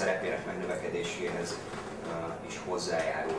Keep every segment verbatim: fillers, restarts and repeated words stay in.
szerepének megnövekedéséhez is hozzájárul.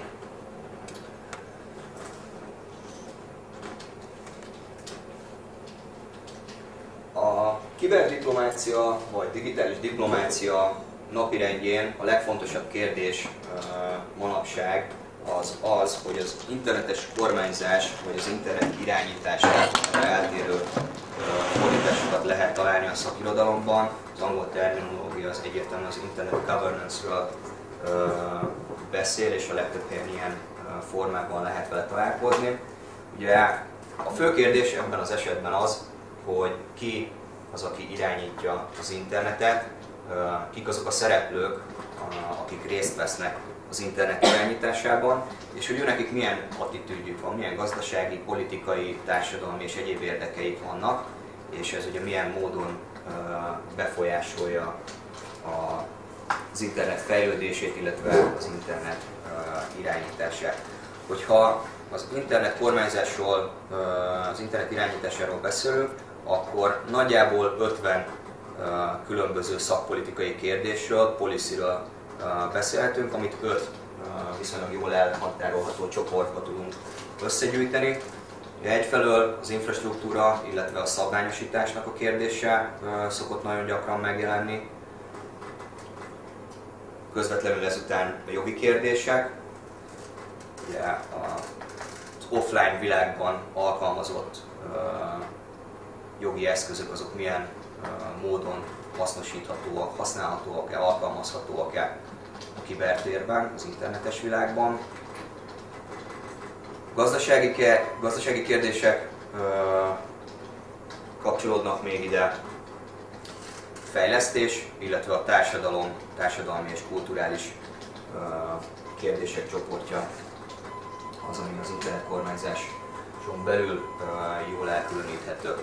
A kiberdiplomácia vagy digitális diplomácia napirendjén a legfontosabb kérdés manapság az az, hogy az internetes kormányzás vagy az internet irányítását eltérő fordításokat lehet találni a szakirodalomban. Az angol terminológia az egyértelműen az internet governance-ről beszél, és a legtöbb helyen ilyen formában lehet vele találkozni. Ugye a fő kérdés ebben az esetben az, hogy ki az, aki irányítja az internetet, kik azok a szereplők, akik részt vesznek az internet irányításában, és hogy őnekik milyen attitűdjük van, milyen gazdasági, politikai, társadalmi és egyéb érdekeik vannak, és ez ugye milyen módon befolyásolja az internet fejlődését, illetve az internet irányítását. Hogyha az internet kormányzásról, az internet irányításáról beszélünk, akkor nagyjából ötven különböző szakpolitikai kérdésről, policyről beszélhetünk, amit öt viszonylag jól elhatárolható csoportba tudunk összegyűjteni. Egyfelől az infrastruktúra, illetve a szabványosításnak a kérdése szokott nagyon gyakran megjelenni. Közvetlenül ezután a jogi kérdések. Ugye az offline világban alkalmazott jogi eszközök azok milyen módon hasznosíthatóak, használhatóak-e, alkalmazhatóak-e a kibertérben, az internetes világban. Gazdasági, gazdasági kérdések kapcsolódnak még ide, fejlesztés, illetve a társadalom, társadalmi és kulturális kérdések csoportja az, ami az internetkormányzáson belül jól elkülöníthető.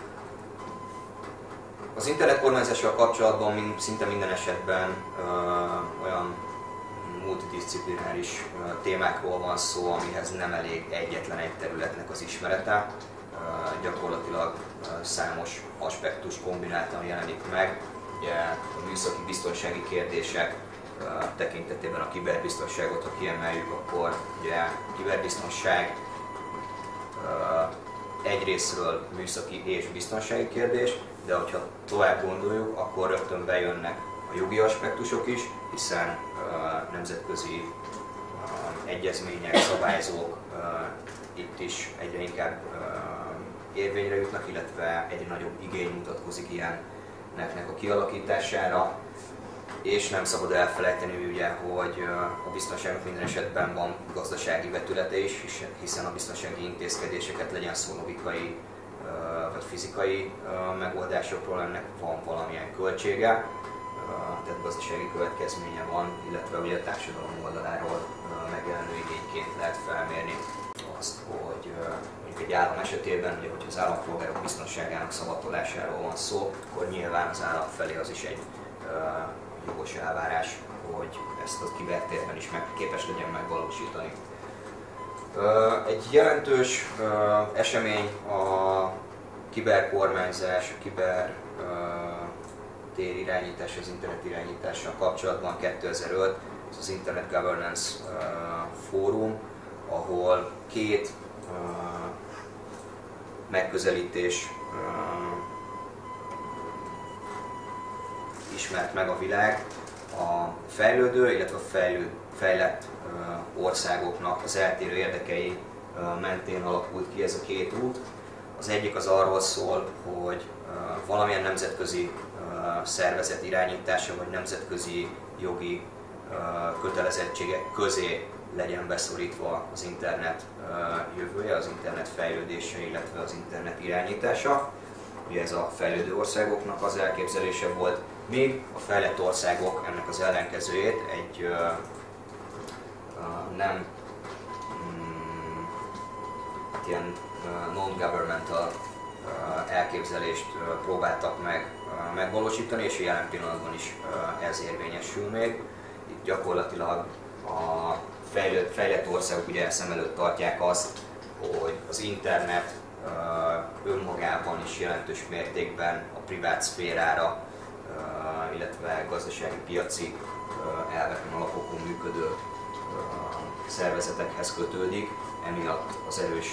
Az internetkormányzással kapcsolatban mind, szinte minden esetben ö, olyan multidisciplináris ö, témákról van szó, amihez nem elég egyetlen egy területnek az ismerete. Ö, gyakorlatilag ö, számos aspektus kombináltan jelenik meg. Ugye a műszaki biztonsági kérdések ö, tekintetében a kiberbiztonságot, ha kiemeljük, akkor ugye a kiberbiztonság ö, egyrészről műszaki és biztonsági kérdés, de hogyha tovább gondoljuk, akkor rögtön bejönnek a jogi aspektusok is, hiszen uh, nemzetközi uh, egyezmények, szabályzók uh, itt is egyre inkább uh, érvényre jutnak, illetve egyre nagyobb igény mutatkozik ilyennek a kialakítására. És nem szabad elfelejteni, ugye, hogy uh, a biztonságnak minden esetben van gazdasági vetülete is, hiszen a biztonsági intézkedéseket, legyen szó logikai vagy fizikai megoldásokról, ennek van valamilyen költsége, tehát gazdasági következménye van, illetve ugye a társadalom oldaláról megjelenő igényként lehet felmérni azt, hogy mondjuk egy állam esetében, ugye, hogyha az állampolgárok biztonságának szavatolásáról van szó, akkor nyilván az állam felé az is egy jogos elvárás, hogy ezt a kibertérben is meg, képes legyen megvalósítani. Egy jelentős esemény a kiberkormányzás, a kiber tér irányítás, az internet irányítással kapcsolatban kétezer-öt, ez az Internet Governance Fórum, ahol két megközelítés ismert meg a világ. A fejlődő, illetve a fejlő, fejlett országoknak az eltérő érdekei mentén alakult ki ez a két út. Az egyik az arról szól, hogy valamilyen nemzetközi szervezet irányítása vagy nemzetközi jogi kötelezettségek közé legyen beszorítva az internet jövője, az internet fejlődése, illetve az internet irányítása. Ugye ez a fejlődő országoknak az elképzelése volt, míg a fejlett országok ennek az ellenkezőjét egy uh, uh, nem um, ilyen uh, non-governmental uh, elképzelést uh, próbáltak meg uh, megvalósítani, és jelen pillanatban is uh, ez érvényesül még. Itt gyakorlatilag a fejlett, fejlett országok ugye szem előtt tartják azt, hogy az internet uh, önmagában is jelentős mértékben a privát szférára, illetve gazdasági piaci elveken, alapokon működő szervezetekhez kötődik, emiatt az erős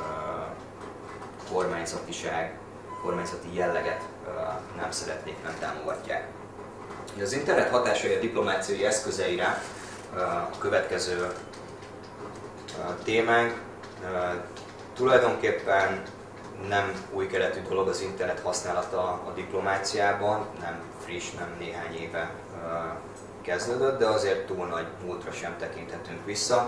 kormányzatiság, kormányzati jelleget nem szeretnék, nem támogatják. Az internet hatásai a diplomáciai eszközeire a következő témánk. Tulajdonképpen nem új keletű dolog az internet használata a diplomáciában, nem friss, nem néhány éve kezdődött, de azért túl nagy múltra sem tekinthetünk vissza.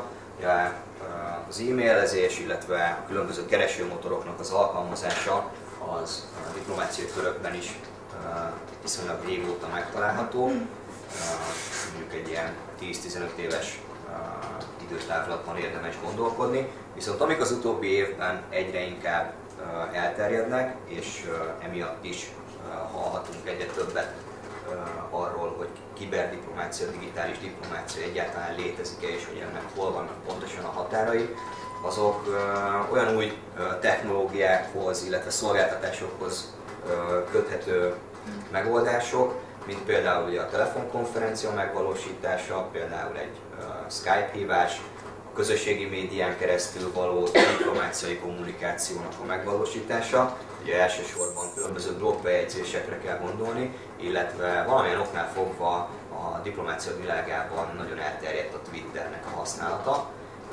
Az e-mailezés, illetve a különböző keresőmotoroknak az alkalmazása az a diplomáciai körökben is viszonylag régóta megtalálható, mondjuk egy ilyen tíz-tizenöt éves időtávlatban érdemes gondolkodni, viszont amik az utóbbi évben egyre inkább elterjednek, és emiatt is hallhatunk egyre többet arról, hogy kiberdiplomácia, digitális diplomácia egyáltalán létezik-e, és hogy ennek hol vannak pontosan a határai, azok olyan új technológiákhoz, illetve szolgáltatásokhoz köthető megoldások, mint például ugye a telefonkonferencia megvalósítása, például egy Skype hívás, a közösségi médián keresztül való diplomáciai kommunikációnak a megvalósítása. Ugye elsősorban különböző blogbejegyzésekre kell gondolni, illetve valamilyen oknál fogva a diplomácia világában nagyon elterjedt a Twitternek a használata.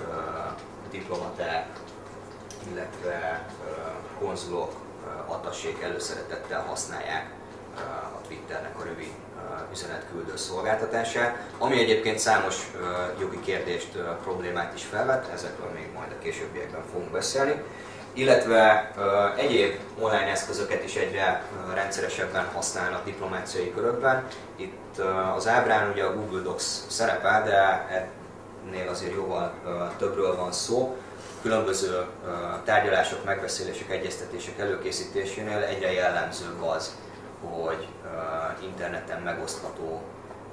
Diplomaták, illetve konzulok, attasék előszeretettel használják a Twitternek a rövid üzenetküldő szolgáltatását, ami egyébként számos jogi kérdést, problémát is felvet, ezekről még majd a későbbiekben fogunk beszélni, illetve egyéb online eszközöket is egyre rendszeresebben használnak diplomáciai körökben. Itt az ábrán ugye a Google Docs szerepel, de ennél azért jóval többről van szó. Különböző tárgyalások, megbeszélések, egyeztetések előkészítésénél egyre jellemzőbb az, hogy interneten megosztható,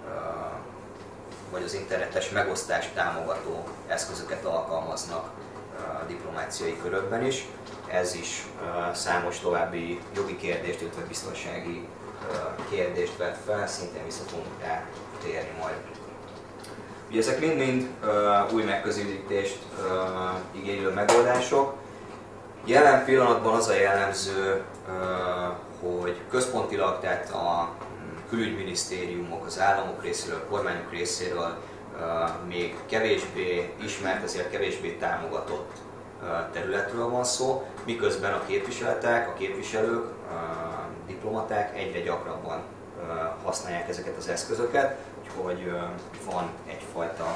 vagy az internetes megosztást támogató eszközöket alkalmaznak a diplomáciai körökben is. Ez is számos további jogi kérdést, illetve biztonsági kérdést vet fel, szintén vissza fogunk rá térni majd. Ugye ezek mind-mind új megközelítést igénylő megoldások. Jelen pillanatban az a jellemző, hogy központilag, tehát a külügyminisztériumok, az államok részéről, a kormányok részéről még kevésbé ismert, ezért kevésbé támogatott területről van szó, miközben a képviseletek, a képviselők, a diplomaták egyre gyakrabban használják ezeket az eszközöket, úgyhogy van egyfajta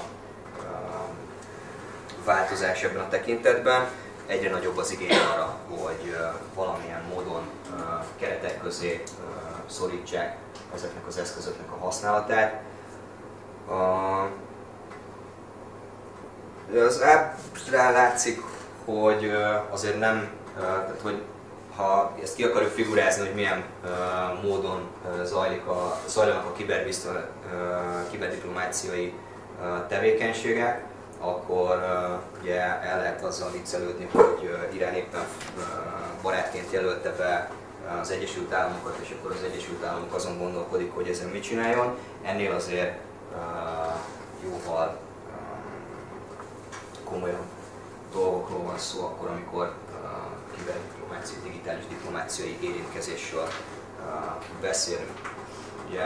változás ebben a tekintetben. Egyre nagyobb az igény arra, hogy valamilyen módon keretek közé szorítsák ezeknek az eszközöknek a használatát. Az ábrán látszik, hogy azért nem, tehát hogy ha ezt ki akarjuk figurázni, hogy milyen módon zajlik a, zajlanak a kiberdiplomáciai tevékenységek, akkor ugye el lehet azzal viccelődni, hogy Irán éppen barátként jelölte be az Egyesült Államokat, és akkor az Egyesült Államok azon gondolkodik, hogy ezen mit csináljon. Ennél azért jóval komolyabb dolgokról van szó akkor, amikor kiberdiplomáciai, digitális diplomáciai érintkezésről beszélünk. Ugye,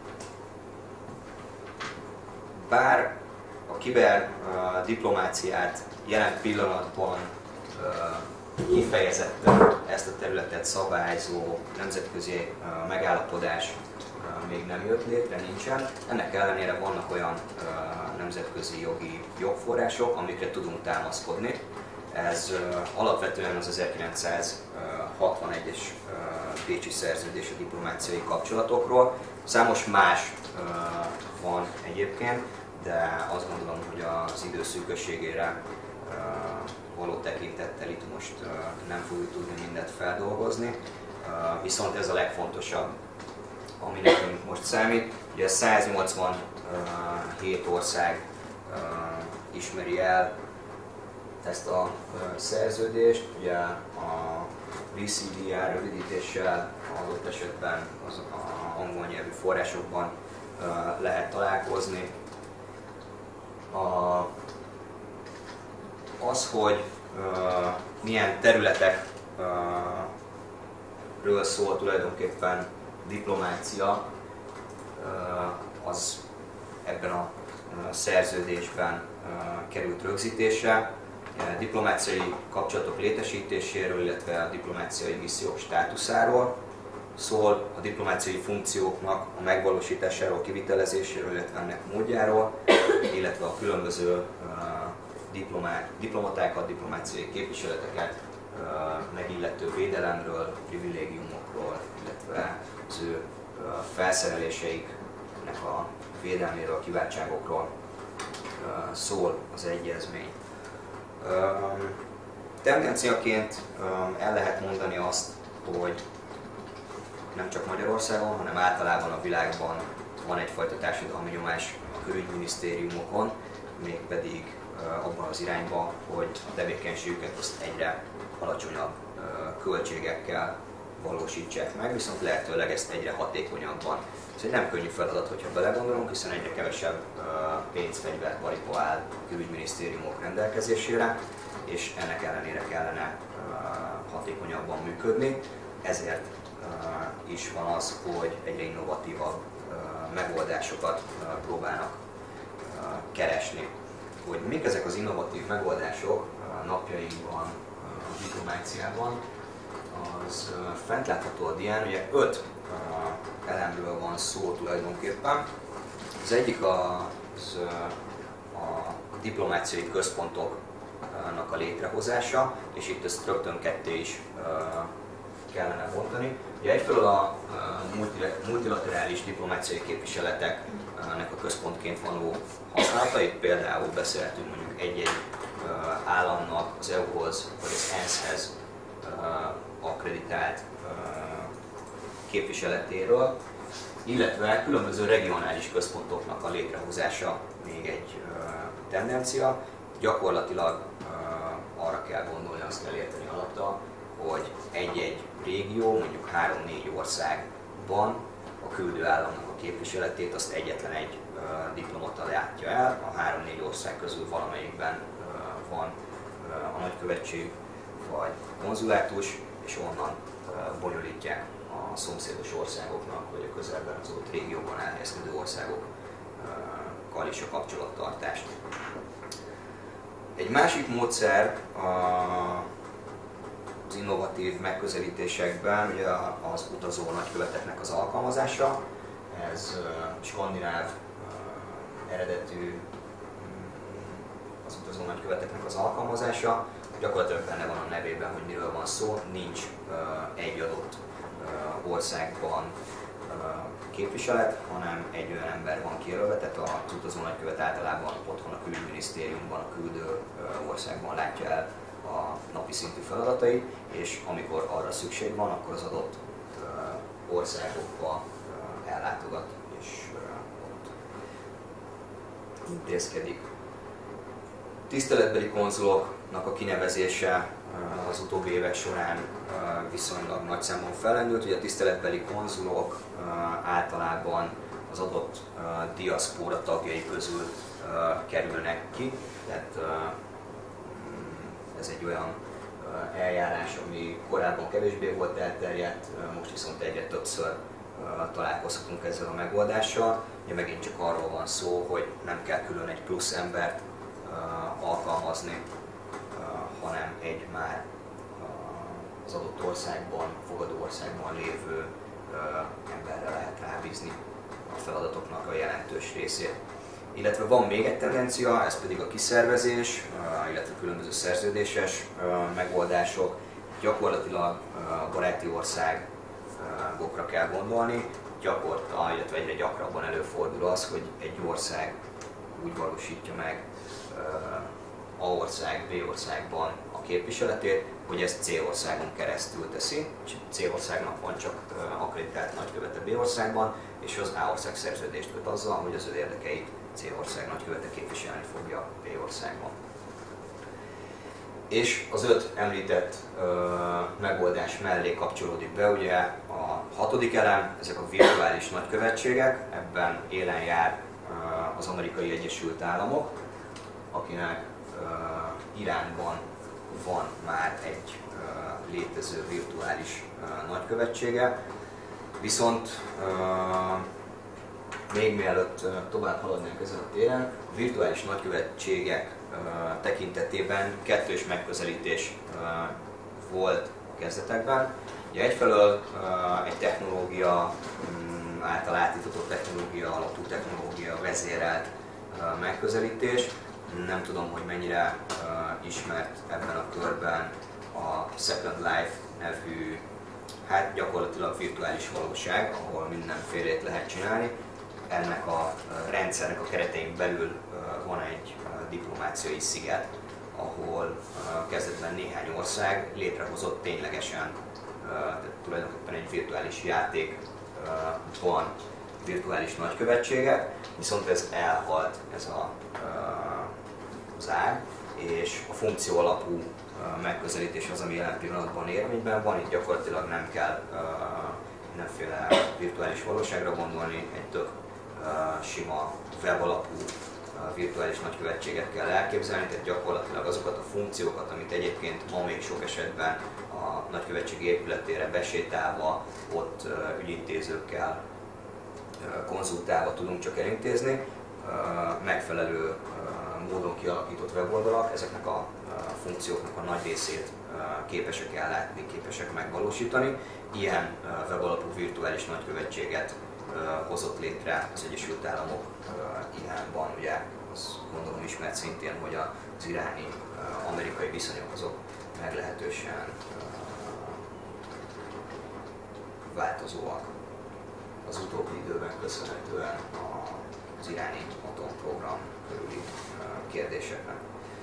bár a kiberdiplomáciát jelen pillanatban kifejezetten ezt a területet szabályzó nemzetközi megállapodás még nem jött létre, nincsen. Ennek ellenére vannak olyan nemzetközi jogi jogforrások, amikre tudunk támaszkodni. Ez alapvetően az ezerkilencszázhatvanegyes Bécsi szerződés a diplomáciai kapcsolatokról. Számos más van egyébként, de azt gondolom, hogy az idő szűkösségére való tekintettel itt most nem fogjuk tudni mindent feldolgozni. Viszont ez a legfontosabb, ami nekünk most számít. Ugye száznyolcvanhét ország ismeri el ezt a szerződést, ugye a V C D R rövidítéssel adott esetben az angol nyelvű forrásokban lehet találkozni. Az, hogy milyen területekről szól tulajdonképpen diplomácia, az ebben a szerződésben került rögzítésre. Diplomáciai kapcsolatok létesítéséről, illetve a diplomáciai missziók státuszáról szól, a diplomáciai funkcióknak a megvalósításáról, kivitelezéséről, illetve ennek módjáról, illetve a különböző diplomatákat, diplomáciai képviseleteket megillető védelemről, privilégiumokról, illetve az ő felszereléseiknek a védelméről, a kiváltságokról szól az egyezmény. Tendenciaként el lehet mondani azt, hogy nem csak Magyarországon, hanem általában a világban van egyfajta társadalmi nyomás a külügyminisztériumokon, mégpedig abban az irányba, hogy a tevékenységüket azt egyre alacsonyabb költségekkel valósítsák meg, viszont lehetőleg ezt egyre hatékonyabban. Ez egy nem könnyű feladat, hogyha belegondolunk, hiszen egyre kevesebb pénz, fegyver, paripa áll a külügyminisztériumok rendelkezésére, és ennek ellenére kellene hatékonyabban működni. Ezért is van az, hogy egyre innovatívabb megoldásokat próbálnak keresni. Hogy mik ezek az innovatív megoldások napjainkban a diplomáciában, az fent látható a dián, ugye öt elemről van szó tulajdonképpen. Az egyik az a diplomáciai központoknak a létrehozása, és itt ezt rögtön ketté is kellene bontani. Ugye egyfelől a multilaterális diplomáciai képviseleteknek a központként való használata, itt például beszélhetünk mondjuk egy-egy államnak az é u-hoz vagy az ENSZ-hez akkreditált képviseletéről, illetve különböző regionális központoknak a létrehozása még egy tendencia. Gyakorlatilag arra kell gondolni, azt kell érteni alatta, hogy egy-egy régió, mondjuk három-négy országban a küldő államnak a képviseletét azt egyetlen egy diplomata látja el. A három-négy ország közül valamelyikben van a nagykövetség vagy konzulátus, és onnan bonyolítják a szomszédos országoknak, vagy a közelben az ott régióban elhelyezkedő országokkal is a kapcsolattartást. Egy másik módszer az innovatív megközelítésekben ugye az utazó nagyköveteknek az alkalmazása. Ez skandináv eredetű az utazó nagyköveteknek az alkalmazása. Gyakorlatilag benne van a nevében, hogy miről van szó, nincs egy adott országban képviselet, hanem egy olyan ember van kijelölve, tehát az utazó nagykövet általában otthon a külügyminisztériumban, a küldő országban látja el a napi szintű feladatait, és amikor arra szükség van, akkor az adott országokba ellátogat, és ott intézkedik. Tiszteletbeli konzuloknak a kinevezése az utóbbi évek során viszonylag nagy számon fellendült. Ugye a tiszteletbeli konzulok általában az adott diaszpóra tagjai közül kerülnek ki, tehát ez egy olyan eljárás, ami korábban kevésbé volt elterjedt, most viszont egyre többször találkozhatunk ezzel a megoldással. Ugye megint csak arról van szó, hogy nem kell külön egy plusz embert alkalmazni, hanem egy már az adott országban, fogadó országban lévő emberre lehet rábízni a feladatoknak a jelentős részét. Illetve van még egy tendencia, ez pedig a kiszervezés, illetve különböző szerződéses megoldások. Gyakorlatilag a baráti országokra kell gondolni, gyakorta, illetve egyre gyakrabban előfordul az, hogy egy ország úgy valósítja meg A ország, B országban a képviseletét, hogy ezt C országon keresztül teszi, és C országnak van csak akkreditált nagykövete B országban, és az A ország szerződést köt azzal, hogy az ő érdekeit C ország nagykövete képviselni fogja B országban. És az öt említett uh, megoldás mellé kapcsolódik be ugye a hatodik elem, ezek a virtuális nagykövetségek, ebben élen jár uh, az Amerikai Egyesült Államok, akinek uh, Iránban van már egy uh, létező virtuális uh, nagykövetsége, viszont uh, még mielőtt uh, tovább haladnánk ezen a téren, a virtuális nagykövetségek tekintetében kettős megközelítés volt a kezdetekben. Ugye egyfelől egy technológia által átítató technológia, alapú technológia vezérelt megközelítés. Nem tudom, hogy mennyire ismert ebben a körben a Second Life nevű, hát gyakorlatilag virtuális valóság, ahol mindenfélét lehet csinálni. Ennek a rendszernek a keretein belül van egy diplomáciai sziget, ahol kezdetben néhány ország létrehozott ténylegesen, tehát tulajdonképpen egy virtuális játékban virtuális nagykövetséget, viszont ez elhalt, ez a, az ág, és a funkció alapú megközelítés az, ami jelen pillanatban érvényben van, itt gyakorlatilag nem kell mindenféle virtuális valóságra gondolni, egy tök sima web alapú virtuális nagykövetséget kell elképzelni, tehát gyakorlatilag azokat a funkciókat, amit egyébként ma még sok esetben a nagykövetség épületére besétálva, ott ügyintézőkkel konzultálva tudunk csak elintézni, megfelelő módon kialakított weboldalak ezeknek a funkcióknak a nagy részét képesek ellátni, képesek megvalósítani. Ilyen webalapú virtuális nagykövetséget hozott létre az Egyesült Államok Iránban. Ugye azt gondolom ismert szintén, hogy az iráni amerikai viszonyok azok meglehetősen változóak az utóbbi időben köszönhetően az iráni atomprogram körüli kérdéseknek.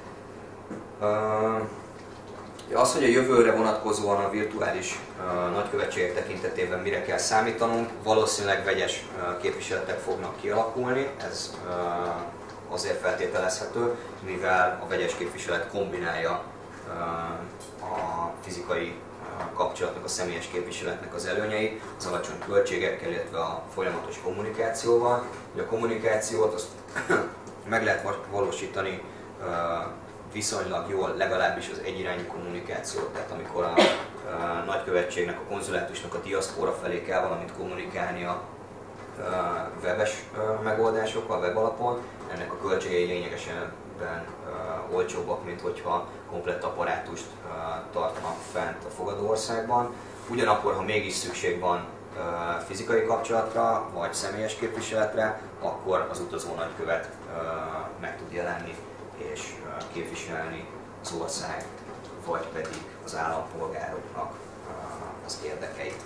Az, hogy a jövőre vonatkozóan a virtuális uh, nagykövetségek tekintetében mire kell számítanunk, valószínűleg vegyes uh, képviseletek fognak kialakulni, ez uh, azért feltételezhető, mivel a vegyes képviselet kombinálja uh, a fizikai uh, kapcsolatnak, a személyes képviseletnek az előnyeit, az alacsony költségekkel, illetve a folyamatos kommunikációval. Ugye a kommunikációt azt meg lehet valósítani uh, viszonylag jól, legalábbis az egyirányú kommunikációt, tehát amikor a, a nagykövetségnek, a konzulátusnak a diaszpóra felé kell valamit kommunikálnia a webes megoldásokkal, webalapon, ennek a költségei lényegesen olcsóbbak, mint hogyha komplett apparátust tartanak fent a fogadó országban. Ugyanakkor, ha mégis szükség van fizikai kapcsolatra, vagy személyes képviseletre, akkor az utazó nagykövet meg tud jelenni és képviselni az ország, vagy pedig az állampolgároknak az érdekeit.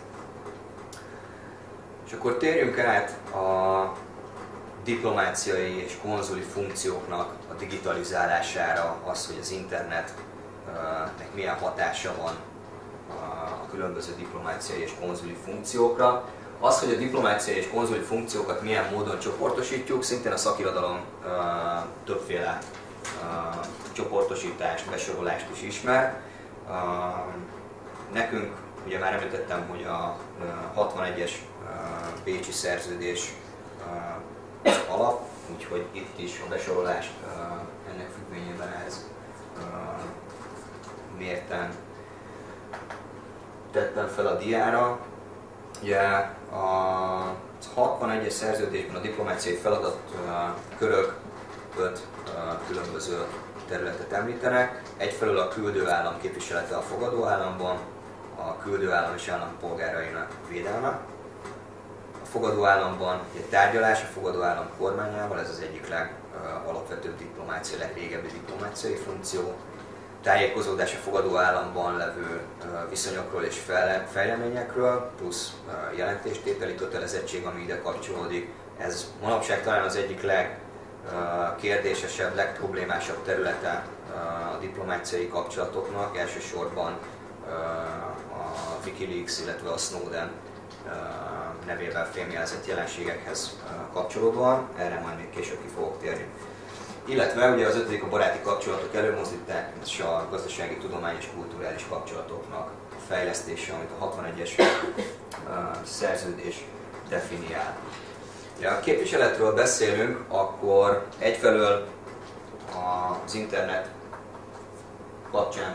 És akkor térjünk át a diplomáciai és konzuli funkcióknak a digitalizálására, az, hogy az internetnek milyen hatása van a különböző diplomáciai és konzuli funkciókra. Az, hogy a diplomáciai és konzuli funkciókat milyen módon csoportosítjuk, szintén a szakirodalom többféle Uh, csoportosítást, besorolást is ismer. Uh, nekünk, ugye már említettem, hogy a uh, hatvanegyes uh, bécsi szerződés uh, az alap, úgyhogy itt is a besorolást uh, ennek függvényében ez uh, mérten tettem fel a diára. Ugye a hatvanegyes szerződésben a diplomáciai feladat uh, körök öt különböző területet említenek. Egyfelől a küldő állam képviselete a fogadó államban, a küldő állam és állampolgárainak védelme. A fogadó államban egy tárgyalás a fogadó állam kormányával, ez az egyik legalapvetőbb diplomácia, legrégebbi diplomáciai funkció. Tájékozódás a fogadó államban levő viszonyokról és fejleményekről, plusz jelentéstételi kötelezettség, ami ide kapcsolódik. Ez manapság talán az egyik leg kérdésesebb, legproblémásabb területe a diplomáciai kapcsolatoknak, elsősorban a Wikileaks, illetve a Snowden nevével fémjelzett jelenségekhez kapcsolódóan, erre majd még később ki fogok térni. Illetve ugye az ötödik a baráti kapcsolatok előmozdítása, a gazdasági, tudományos, kulturális kapcsolatoknak a fejlesztése, amit a hatvanegyes szerződés definiál. Ja, a képviseletről beszélünk, akkor egyfelől az internet kapcsán,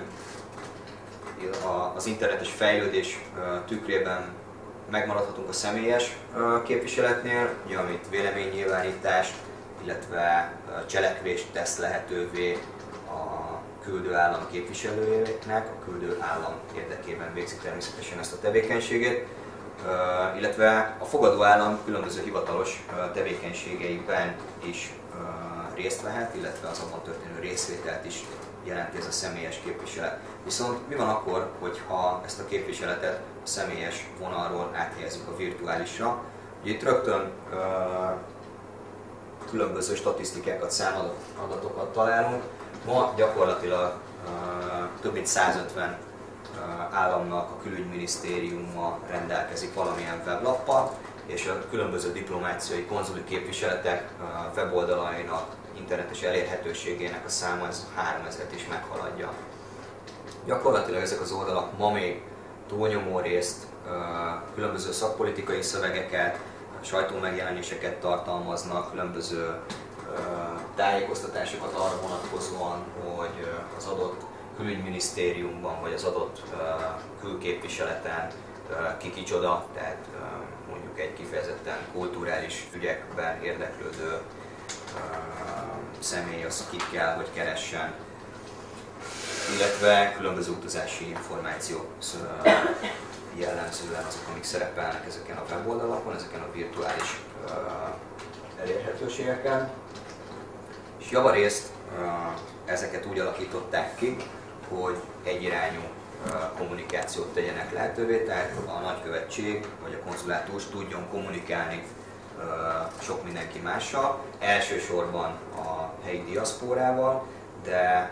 az internetes fejlődés tükrében megmaradhatunk a személyes képviseletnél, ugye, amit véleménynyilvánítást, illetve cselekvést tesz lehetővé a küldő állam képviselőjének, a küldő állam érdekében végzik természetesen ezt a tevékenységét, illetve a fogadó állam különböző hivatalos tevékenységeiben is részt vehet, illetve az abban történő részvételt is jelenti ez a személyes képviselet. Viszont mi van akkor, hogyha ezt a képviseletet a személyes vonalról áthelyezzük a virtuálisra? Ugye itt rögtön uh, különböző statisztikákat, számadatokat találunk. Ma gyakorlatilag uh, több mint százötven uh, államnak a külügyminisztériuma rendelkezik valamilyen weblappal, és a különböző diplomáciai, konzuli képviseletek uh, weboldalainak internetes elérhetőségének a száma ez háromezret is meghaladja. Gyakorlatilag ezek az oldalak ma még túlnyomó részt különböző szakpolitikai szövegeket, sajtómegjelenéseket tartalmaznak, különböző tájékoztatásokat arra vonatkozóan, hogy az adott külügyminisztériumban vagy az adott külképviseleten ki kicsoda, tehát mondjuk egy kifejezetten kulturális ügyekben érdeklődő személy az kit kell, hogy keressen, illetve különböző utazási információk jellemzően azok, amik szerepelnek ezeken a weboldalakon, ezeken a virtuális elérhetőségeken. És javarészt ezeket úgy alakították ki, hogy egyirányú kommunikációt tegyenek lehetővé, tehát a nagykövetség vagy a konzulátus tudjon kommunikálni sok mindenki mással, elsősorban a helyi diaszpórával, de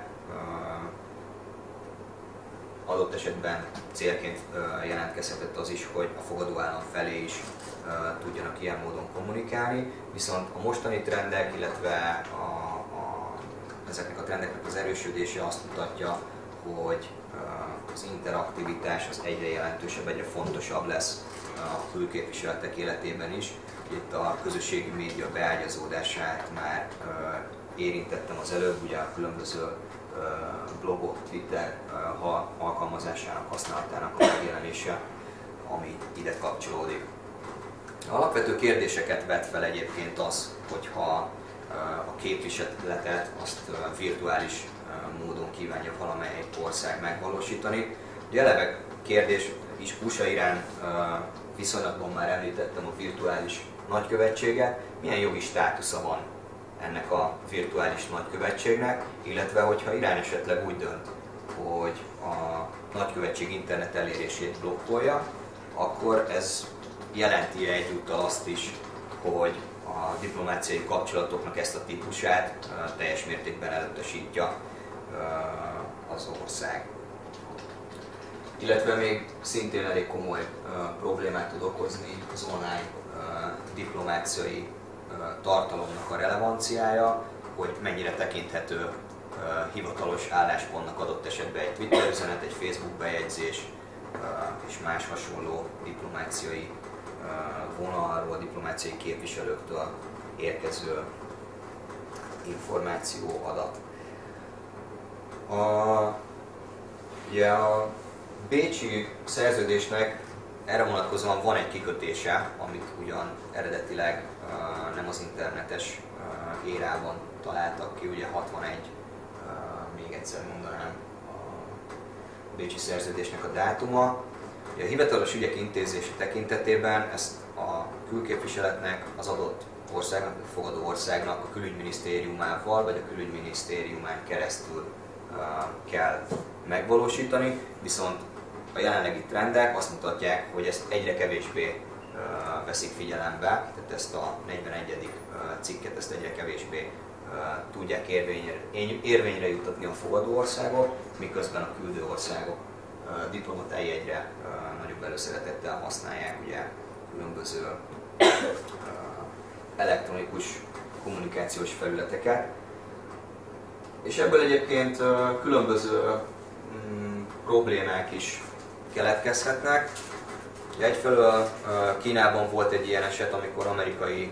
adott esetben célként jelentkezhetett az is, hogy a fogadó állam felé is tudjanak ilyen módon kommunikálni, viszont a mostani trendek, illetve a, a, ezeknek a trendeknek az erősödése azt mutatja, hogy az interaktivitás az egyre jelentősebb, egyre fontosabb lesz a külképviseletek életében is. Itt a közösségi média beágyazódását már érintettem az előbb, ugye a különböző blogok, Twitter alkalmazásának, használatának a megjelenése, ami ide kapcsolódik. Alapvető kérdéseket vet fel egyébként az, hogyha a képviseletet azt virtuális módon kívánja valamelyik ország megvalósítani. Ugye eleve kérdés is u es á Irán viszonylatban már említettem a virtuális nagykövetséget, milyen jogi státusza van ennek a virtuális nagykövetségnek, illetve hogyha Irán esetleg úgy dönt, hogy a nagykövetség internet elérését blokkolja, akkor ez jelenti egyúttal azt is, hogy a diplomáciai kapcsolatoknak ezt a típusát teljes mértékben elutasítja az ország. Illetve még szintén elég komoly problémát tud okozni az online diplomáciai tartalomnak a relevanciája, hogy mennyire tekinthető uh, hivatalos álláspontnak adott esetben egy Twitter üzenet, egy Facebook bejegyzés uh, és más hasonló diplomáciai uh, vonalról, diplomáciai képviselőktől érkező információ, adat. A, ugye a bécsi szerződésnek erre vonatkozóan van egy kikötése, amit ugyan eredetileg uh, nem az internetes uh, érában találtak ki, ugye hatvanegy, uh, még egyszer mondanám a bécsi szerződésnek a dátuma. Ugye a hivatalos ügyek intézése tekintetében ezt a külképviseletnek az adott országnak, a fogadó országnak a külügyminisztériumával vagy a külügyminisztériumán keresztül uh, kell megvalósítani, viszont a jelenlegi trendek azt mutatják, hogy ezt egyre kevésbé uh, veszik figyelembe, tehát ezt a negyvenegyedik Uh, cikket ezt egyre kevésbé uh, tudják érvényre, érvényre juttatni a fogadó országok, miközben a küldő országok uh, diplomatái egyre uh, nagyobb előszeretettel használják ugye különböző uh, elektronikus kommunikációs felületeket. És ebből egyébként különböző mm, problémák is keletkezhetnek. Egyfelől Kínában volt egy ilyen eset, amikor amerikai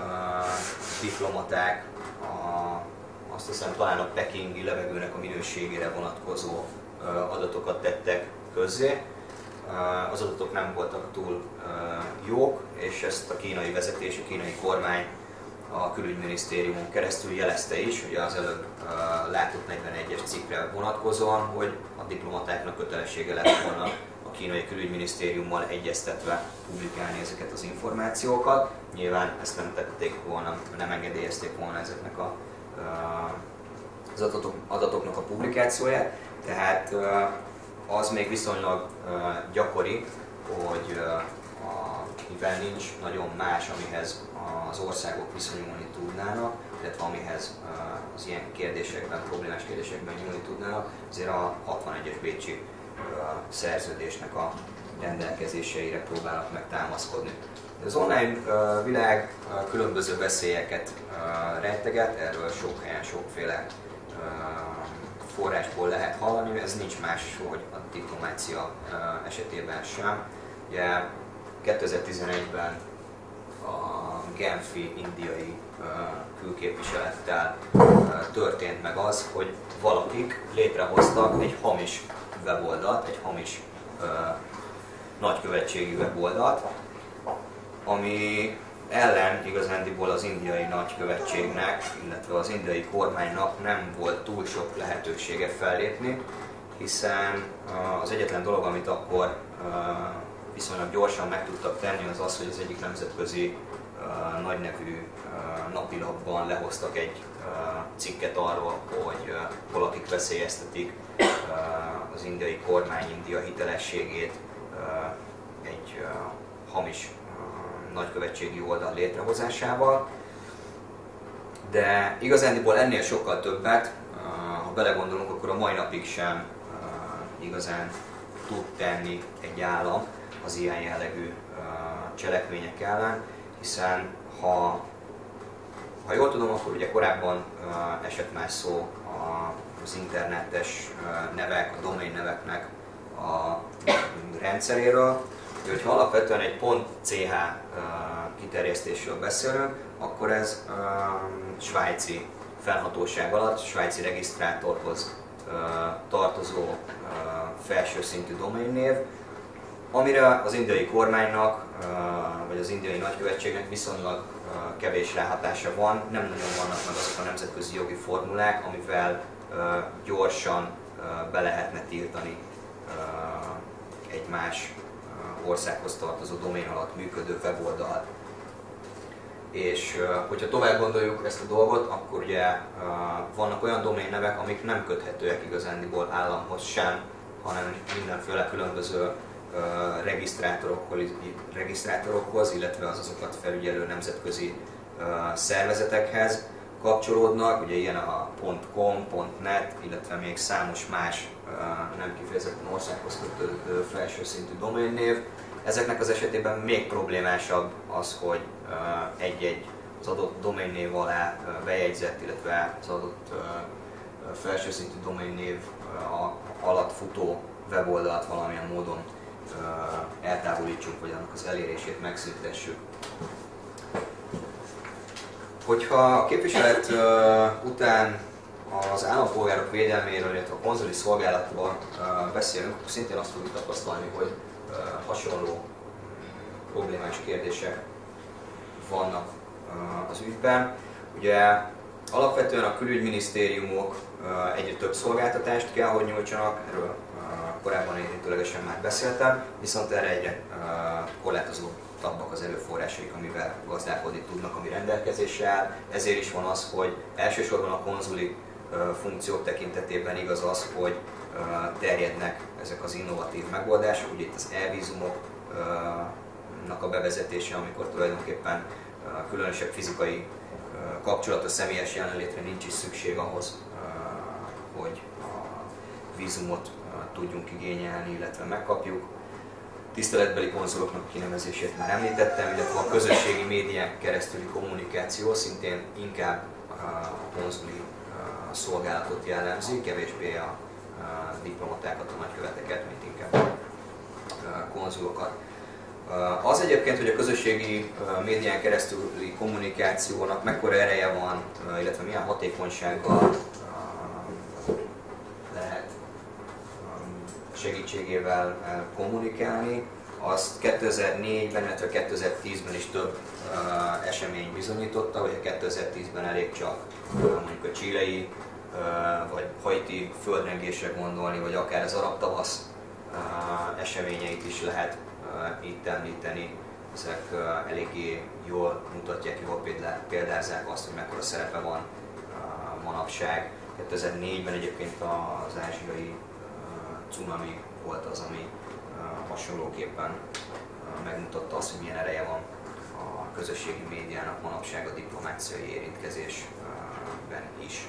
diplomaták a, azt hiszem talán a pekingi levegőnek a minőségére vonatkozó adatokat tettek közzé. Az adatok nem voltak túl jók, és ezt a kínai vezetés, a kínai kormány a külügyminisztériumon keresztül jelezte is, ugye az előbb látott negyvenegyes cikkre vonatkozóan, hogy a diplomatáknak kötelessége lett volna a kínai külügyminisztériummal egyeztetve publikálni ezeket az információkat. Nyilván ezt nem tették volna, nem engedélyezték volna ezeknek a, az adatok, adatoknak a publikációját, tehát az még viszonylag gyakori, hogy mivel nincs nagyon más, amihez az országok viszonyulni tudnának, illetve amihez az ilyen kérdésekben, problémás kérdésekben nyúlni tudnának, azért a hatvanegyes bécsi szerződésnek a rendelkezéseire próbálnak meg támaszkodni. Az online világ különböző veszélyeket rejteget, erről sok helyen sokféle forrásból lehet hallani, ez nincs más, hogy a diplomácia esetében sem. Ugye kétezer-tizenegyben a Genfi indiai külképviselettel történt meg az, hogy valakik létrehoztak egy hamis weboldalt, egy hamis nagykövetségi weboldalt, ami ellen igazándiból az indiai nagykövetségnek, illetve az indiai kormánynak nem volt túl sok lehetősége fellépni, hiszen az egyetlen dolog, amit akkor viszonylag gyorsan meg tudtak tenni, az az, hogy az egyik nemzetközi uh, nagynevű uh, napilapban lehoztak egy uh, cikket arról, hogy uh, valakik veszélyeztetik uh, az indiai kormány India hitelességét uh, egy uh, hamis uh, nagykövetségi oldal létrehozásával. De igazándiból ennél sokkal többet, uh, ha belegondolunk, akkor a mai napig sem uh, igazán tud tenni egy állam az ilyen jellegű uh, cselekmények ellen, hiszen ha, ha jól tudom, akkor ugye korábban uh, esett már szó a, az internetes uh, nevek, a domain neveknek a rendszeréről, de hogyha alapvetően egy .ch uh, kiterjesztésről beszélünk, akkor ez uh, svájci felhatóság alatt, svájci regisztrátorhoz uh, tartozó uh, felső szintű domain név, amire az indiai kormánynak, vagy az indiai nagykövetségnek viszonylag kevés ráhatása van, nem nagyon vannak meg azok a nemzetközi jogi formulák, amivel gyorsan be lehetne tiltani egy más országhoz tartozó domén alatt működő weboldalt. És hogyha tovább gondoljuk ezt a dolgot, akkor ugye vannak olyan doménnevek, amik nem köthetőek igazándiból államhoz sem, hanem mindenféle különböző regisztrátorokhoz, regisztrátorokhoz, illetve az azokat felügyelő nemzetközi szervezetekhez kapcsolódnak. Ugye ilyen a .com, .net, illetve még számos más nem kifejezetten országhoz kötődő felső szintű doménnév. Ezeknek az esetében még problémásabb az, hogy egy-egy az adott doménnév alá bejegyzett, illetve az adott felső szintű doménnév alatt futó weboldalt valamilyen módon eltávolítsuk, vagy annak az elérését megszüntessük. Hogyha a képviselet után az állampolgárok védelméről, illetve a konzuli szolgálatról beszélünk, akkor szintén azt fogjuk tapasztalni, hogy hasonló problémás kérdések vannak az ügyben. Ugye alapvetően a külügyminisztériumok egyre több szolgáltatást kell, hogy nyújtsanak, erről korábban érintőlegesen már beszéltem, viszont erre egyre korlátozottabbak az erőforrásaik, amivel gazdálkodni tudnak, ami rendelkezésre áll. Ezért is van az, hogy elsősorban a konzuli funkciók tekintetében igaz az, hogy terjednek ezek az innovatív megoldások, ugye itt az e-vízumoknak a bevezetése, amikor tulajdonképpen különösebb fizikai kapcsolat a személyes jelenlétre nincs is szükség ahhoz, hogy a vízumot tudjunk igényelni, illetve megkapjuk. Tiszteletbeli konzuloknak a kinevezését már említettem, illetve a közösségi médiák keresztüli kommunikáció szintén inkább a konzuli szolgálatot jellemzi, kevésbé a diplomatákat, a nagyköveteket, mint inkább a konzulokat. Az egyébként, hogy a közösségi médián keresztüli kommunikációnak mekkora ereje van, illetve milyen hatékonysággal lehet segítségével kommunikálni, azt kétezer-négyben, illetve kétezer-tízben is több uh, esemény bizonyította, hogy a kétezer-tízben elég csak uh, mondjuk a chilei uh, vagy haiti földrengésre gondolni, vagy akár az arab tavasz uh, eseményeit is lehet uh, itt említeni. Ezek uh, eléggé jól mutatják, jól példázzák azt, hogy mekkora szerepe van uh, manapság. kétezer-négyben egyébként az ázsiai uh, cunami volt az, ami hasonlóképpen megmutatta azt, hogy milyen ereje van a közösségi médiának manapság a diplomáciai érintkezésben is.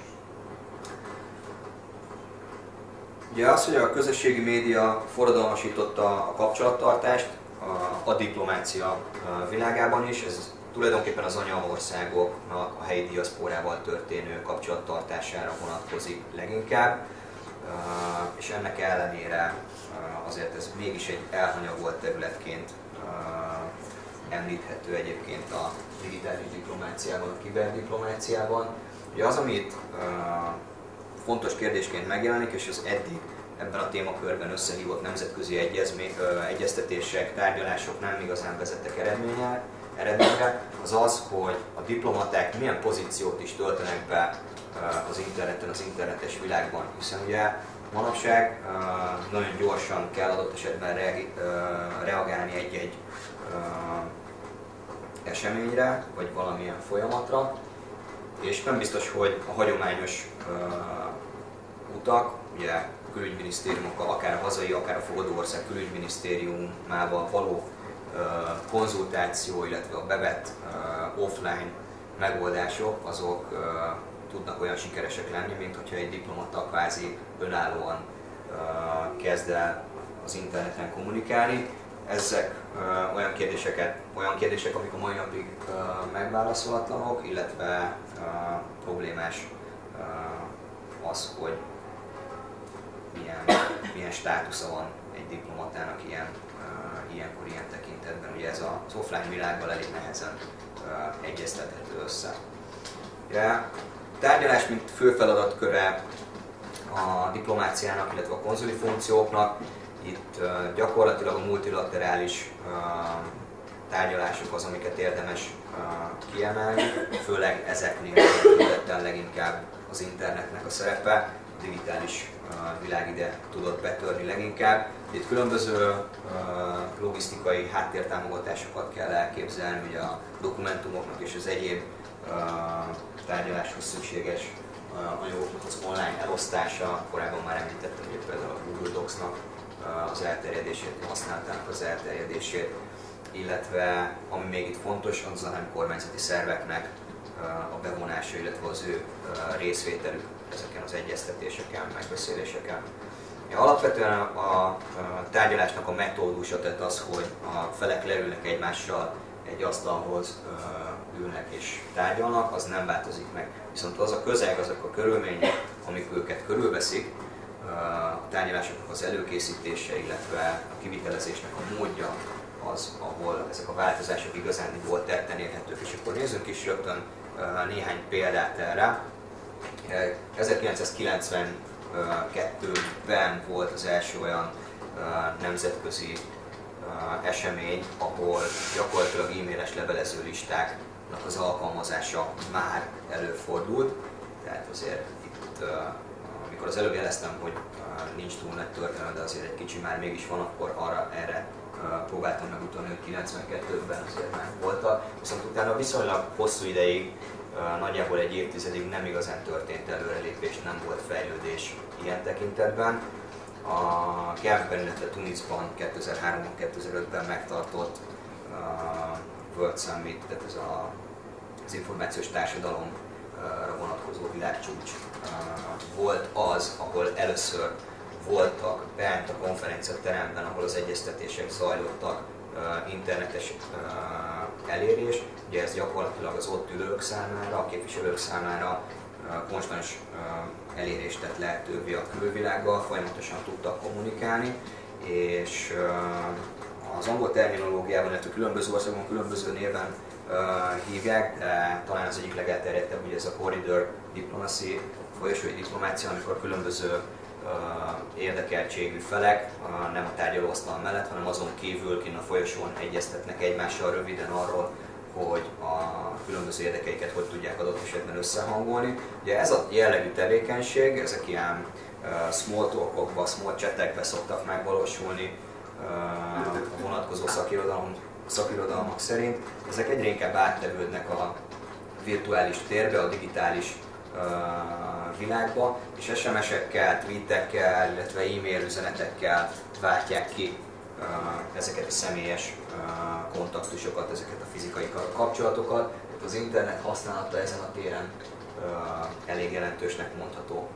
Ugye az, hogy a közösségi média forradalmasította a kapcsolattartást a diplomácia világában is, ez tulajdonképpen az anyaországoknak a helyi diaszpórával történő kapcsolattartására vonatkozik leginkább, és ennek ellenére azért ez mégis egy elhanyagolt területként említhető egyébként a digitális diplomáciában, a kiberdiplomáciában. Ugye az, amit fontos kérdésként megjelenik, és az eddig ebben a témakörben összehívott nemzetközi egyezmény, egyeztetések, tárgyalások nem igazán vezettek eredményre, eredményre, az az, hogy a diplomaták milyen pozíciót is töltenek be az interneten, az internetes világban, hiszen ugye manapság nagyon gyorsan kell adott esetben reagálni egy-egy eseményre, vagy valamilyen folyamatra, és nem biztos, hogy a hagyományos utak, ugye a külügyminisztériumokkal, akár a hazai, akár a fogadó ország külügyminisztériumával való konzultáció, illetve a bevett offline megoldások, azok tudnak olyan sikeresek lenni, mint hogyha egy diplomata kvázi önállóan kezd el az interneten kommunikálni. Ezek olyan kérdéseket, olyan kérdések, amik a mai napig megválaszolatlanok, illetve problémás az, hogy milyen, milyen státusza van egy diplomatának ilyen, ilyenkor ilyen tekintetben. Ugye ez az offline világgal elég nehezen egyeztethető össze. Ja, tárgyalás, mint fő feladatköre a diplomáciának, illetve a konzuli funkcióknak, itt gyakorlatilag a multilaterális tárgyalások az, amiket érdemes kiemelni, főleg ezeknél területen leginkább az internetnek a szerepe, a digitális világ ide tudott betörni leginkább. Itt különböző logisztikai háttértámogatásokat kell elképzelni, ugye a dokumentumoknak és az egyéb tárgyaláshoz szükséges anyagoknak az online elosztása. Korábban már említettem, hogy például a Google Docs-nak az elterjedését, használtának az elterjedését, illetve ami még itt fontos, az a nem kormányzati szerveknek a bevonása, illetve az ő részvételük ezeken az egyeztetéseken, megbeszéléseken. Alapvetően a tárgyalásnak a metódusa, tehát az, hogy a felek leülnek egymással egy asztalhoz, ülnek és tárgyalnak, az nem változik meg. Viszont az a közeg, azok a körülmények, amik őket körülveszik, a tárgyalásoknak az előkészítése, illetve a kivitelezésnek a módja az, ahol ezek a változások igazándiból tetten érhetők. És akkor nézzünk is rögtön néhány példát erre. ezerkilencszázkilencvenkettőben volt az első olyan nemzetközi esemény, ahol gyakorlatilag e-mailes levelező listáknak az alkalmazása már előfordult. Tehát azért itt, amikor az előbb jeleztem, hogy nincs túl nagy történelem, de azért egy kicsi már mégis van, akkor arra, erre próbáltam meg utalni, hogy kilencvenkettőben azért már voltak. Viszont utána viszonylag hosszú ideig, nagyjából egy évtizedig nem igazán történt előrelépés, nem volt fejlődés ilyen tekintetben. A Genfben, illetve Tunisban kétezer-háromban kétezer-ötben megtartott uh, World Summit, tehát ez a, az információs társadalomra vonatkozó világcsúcs uh, volt az, ahol először voltak bent a konferenciateremben, ahol az egyeztetések zajlottak, uh, internetes uh, elérés. Ugye ez gyakorlatilag az ott ülők számára, a képviselők számára uh, konstans elérést tett lehetővé a külvilággal, folyamatosan tudtak kommunikálni, és az angol terminológiában, illetve különböző országokon különböző néven hívják, de talán az egyik legelterjedtebb ugye ez a corridor diplomacy, folyosói diplomácia, amikor különböző érdekeltségű felek nem a tárgyalóasztal mellett, hanem azon kívül kint a folyosón egyeztetnek egymással röviden arról, hogy a különböző érdekeiket hogy tudják adott esetben összehangolni. Ugye ez a jellegű tevékenység, ezek ilyen uh, small talkokba, small chatekbe szoktak megvalósulni uh, a vonatkozó szakirodalom, szakirodalmak szerint. Ezek egyre inkább áttevődnek a virtuális térbe, a digitális uh, világba, és es em es-ekkel, tweetekkel, illetve e-mail üzenetekkel váltják ki uh, ezeket a személyes uh, kontaktusokat, ezeket a fizikai kapcsolatokat. Az internet használata ezen a téren uh, elég jelentősnek mondható.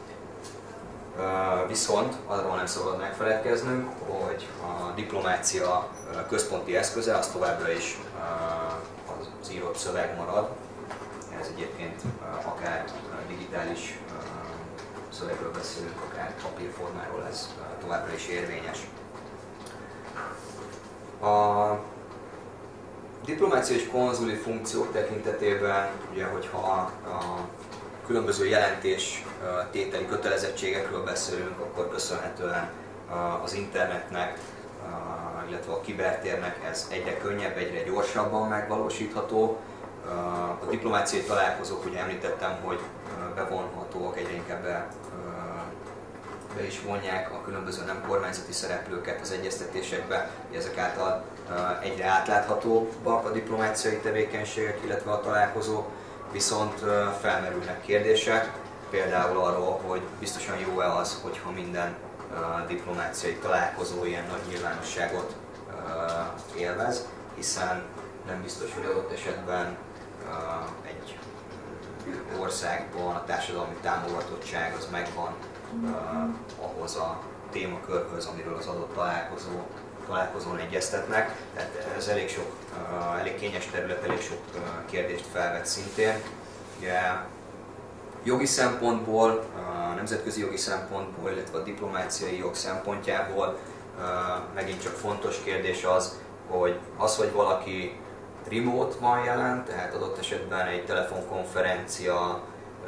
Uh, viszont arról nem szabad megfeledkeznünk, hogy a diplomácia központi eszköze az továbbra is uh, az írott szöveg marad. Ez egyébként uh, akár digitális uh, szövegről beszélünk, akár papírformáról, ez uh, továbbra is érvényes. A diplomáciai és konzuli funkciók tekintetében, ugye, hogyha a különböző jelentéstételi kötelezettségekről beszélünk, akkor köszönhetően az internetnek, illetve a kibertérnek ez egyre könnyebb, egyre gyorsabban megvalósítható. A diplomáciai találkozók, ugye említettem, hogy bevonhatóak, egyre inkább be, be is vonják a különböző nem kormányzati szereplőket az egyeztetésekbe, ezek által egyre átláthatóbbak a diplomáciai tevékenységek, illetve a találkozók, viszont felmerülnek kérdések, például arról, hogy biztosan jó-e az, hogyha minden diplomáciai találkozó ilyen nagy nyilvánosságot élvez, hiszen nem biztos, hogy adott esetben egy országban a társadalmi támogatottság az megvan ahhoz a témakörhöz, amiről az adott találkozó, találkozón egyeztetnek. Tehát ez elég sok, elég kényes terület, elég sok kérdést felvet szintén. Ugye, jogi szempontból, nemzetközi jogi szempontból, illetve a diplomáciai jog szempontjából megint csak fontos kérdés az, hogy az, hogy valaki remote van jelen, tehát adott esetben egy telefonkonferencia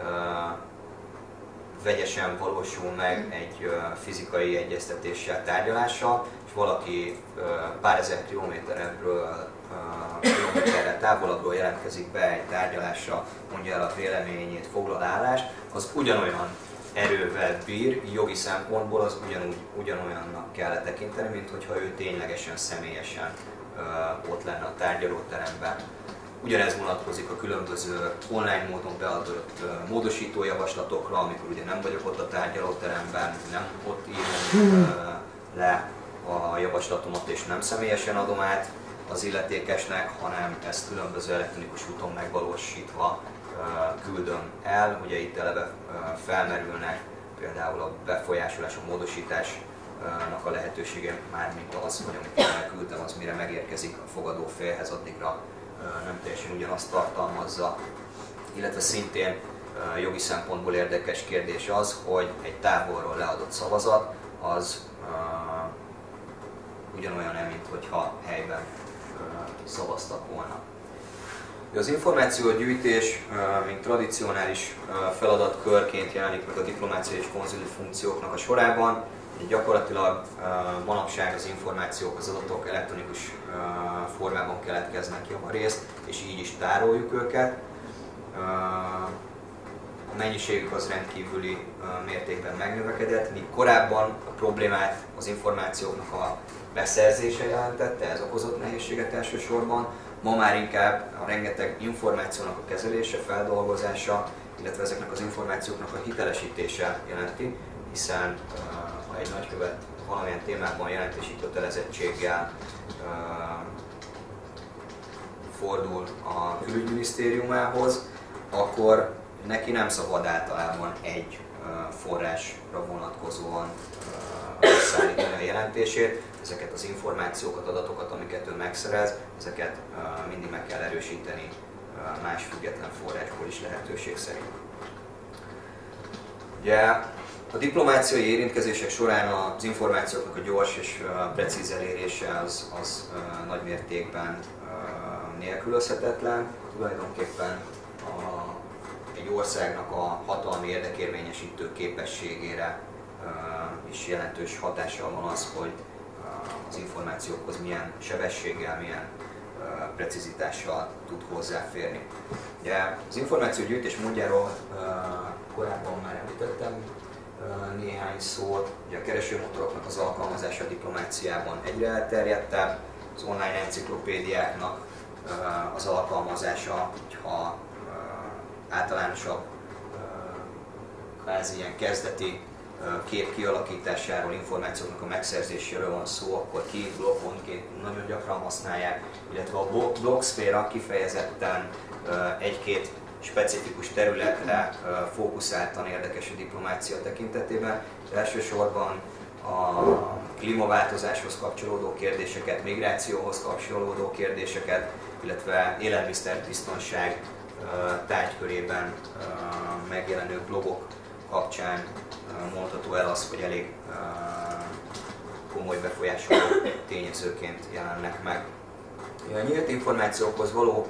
vegyesen valósul meg egy fizikai egyeztetéssel, tárgyalással, és valaki pár ezer kilométerebről, kilométerre távolabbról jelentkezik be egy tárgyalásra, mondja el a véleményét, foglal állást, az ugyanolyan erővel bír, jogi szempontból az ugyanúgy, ugyanolyannak kell tekinteni, mint hogyha ő ténylegesen, személyesen ott lenne a tárgyalóteremben. Ugyanez vonatkozik a különböző online módon beadott módosító javaslatokra, amikor ugye nem vagyok ott a tárgyalóteremben, nem ott írom le a javaslatomat és nem személyesen adom át az illetékesnek, hanem ezt különböző elektronikus úton megvalósítva küldöm el. Ugye itt eleve felmerülnek például a befolyásolás, a módosításnak a lehetősége, mármint az, hogy amit elküldtem, az mire megérkezik a fogadó félhez, addigra nem teljesen ugyanazt tartalmazza. Illetve szintén jogi szempontból érdekes kérdés az, hogy egy távolról leadott szavazat az ugyanolyan, mint hogyha helyben szavaztak volna. Az információgyűjtés, mint tradicionális feladatkörként jelenik meg a diplomáciai és konzuli funkcióknak a sorában. Gyakorlatilag manapság az információk, az adatok elektronikus formában keletkeznek javarészt, és így is tároljuk őket. A mennyiségük az rendkívüli mértékben megnövekedett, míg korábban a problémát az információknak a beszerzése jelentette, ez okozott nehézséget elsősorban. Ma már inkább a rengeteg információnak a kezelése, feldolgozása, illetve ezeknek az információknak a hitelesítése jelenti, hiszen ha egy nagykövet valamilyen témában jelentési kötelezettséggel fordul a külügyminisztériumához, akkor neki nem szabad általában egy forrásra vonatkozóan összeállítani a jelentését. Ezeket az információkat, adatokat, amiket ő megszerez, ezeket mindig meg kell erősíteni más független forrásból is lehetőség szerint. Ugye a diplomáciai érintkezések során az információknak a gyors és precíz elérése az, az nagy mértékben nélkülözhetetlen. Tulajdonképpen a, egy országnak a hatalmi érdekérvényesítő képességére is jelentős hatással van az, hogy az információkhoz milyen sebességgel, milyen precizitással tud hozzáférni. Ugye az információgyűjtés módjáról korábban már említettem néhány szót. Ugye a keresőmotoroknak az alkalmazása a diplomáciában egyre elterjedtebb, az online enciklopédiáknak az alkalmazása, hogyha általánosabb, kvázi ilyen kezdeti kép kialakításáról, információknak a megszerzéséről van szó, akkor ki blogpontként nagyon gyakran használják, illetve a blogszféra kifejezetten egy-két specifikus területre fókuszáltan érdekes a diplomácia tekintetében. Elsősorban a klímaváltozáshoz kapcsolódó kérdéseket, migrációhoz kapcsolódó kérdéseket, illetve élelmiszerbiztonság tárgykörében megjelenő blogok kapcsán mondható el az, hogy elég komoly befolyásoló tényezőként jelennek meg. A nyílt információkhoz való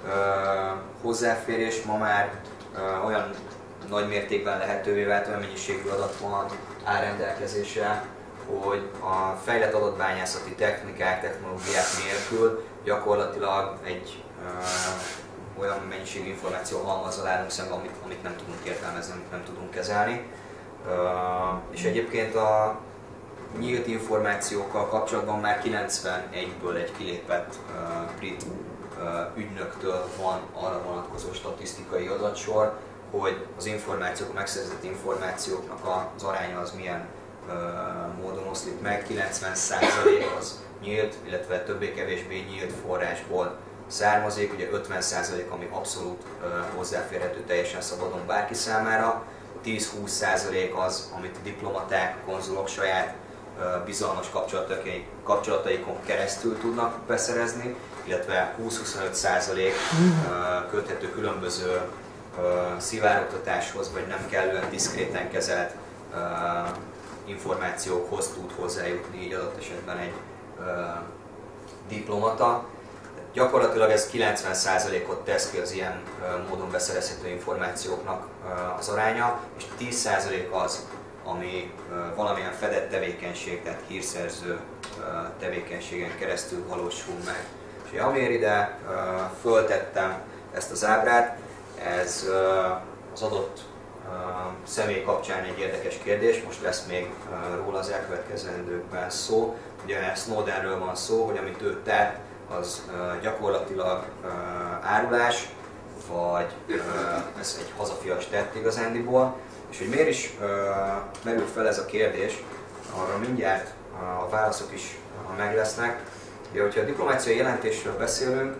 hozzáférés ma már olyan nagy mértékben lehetővé vált, olyan mennyiségű adat van áll rendelkezésre, hogy a fejlett adatbányászati technikák, technológiák nélkül gyakorlatilag egy ö, olyan mennyiségű információ halmazzal állunk szemben, amit, amit nem tudunk értelmezni, amit nem tudunk kezelni. Ö, és egyébként a nyílt információkkal kapcsolatban már kilencvenegyből egy kilépett ö, brit ö, ügynöktől van arra vonatkozó statisztikai adatsor, hogy az információk, a megszerzett információknak az aránya az milyen uh, módon oszlik meg. kilencven százalék az nyílt, illetve többé-kevésbé nyílt forrásból származik, ugye ötven százalék, ami abszolút uh, hozzáférhető teljesen szabadon bárki számára, tíz-húsz százalék az, amit a diplomaták, konzulok saját uh, bizalmas kapcsolataikon keresztül tudnak beszerezni, illetve húsz-huszonöt százalék uh, köthető különböző Uh, szivárogtatáshoz, vagy nem kellően diszkréten kezelt uh, információkhoz tud hozzájutni így adott esetben egy uh, diplomata. Gyakorlatilag ez kilencven százalékot tesz ki az ilyen uh, módon beszerezhető információknak uh, az aránya, és tíz százalék az, ami uh, valamilyen fedett tevékenység, tehát hírszerző uh, tevékenységen keresztül valósul meg. És amiért ide uh, föltettem ezt az ábrát, ez az adott személy kapcsán egy érdekes kérdés, most lesz még róla az elkövetkezendőkben szó. Ugye Snowdenről van szó, hogy amit ő tett, az gyakorlatilag árulás, vagy ez egy hazafias tett igazándiból. És hogy miért is merül fel ez a kérdés, arra mindjárt a válaszok is meg lesznek. Ugye, hogyha a diplomáciai jelentésről beszélünk,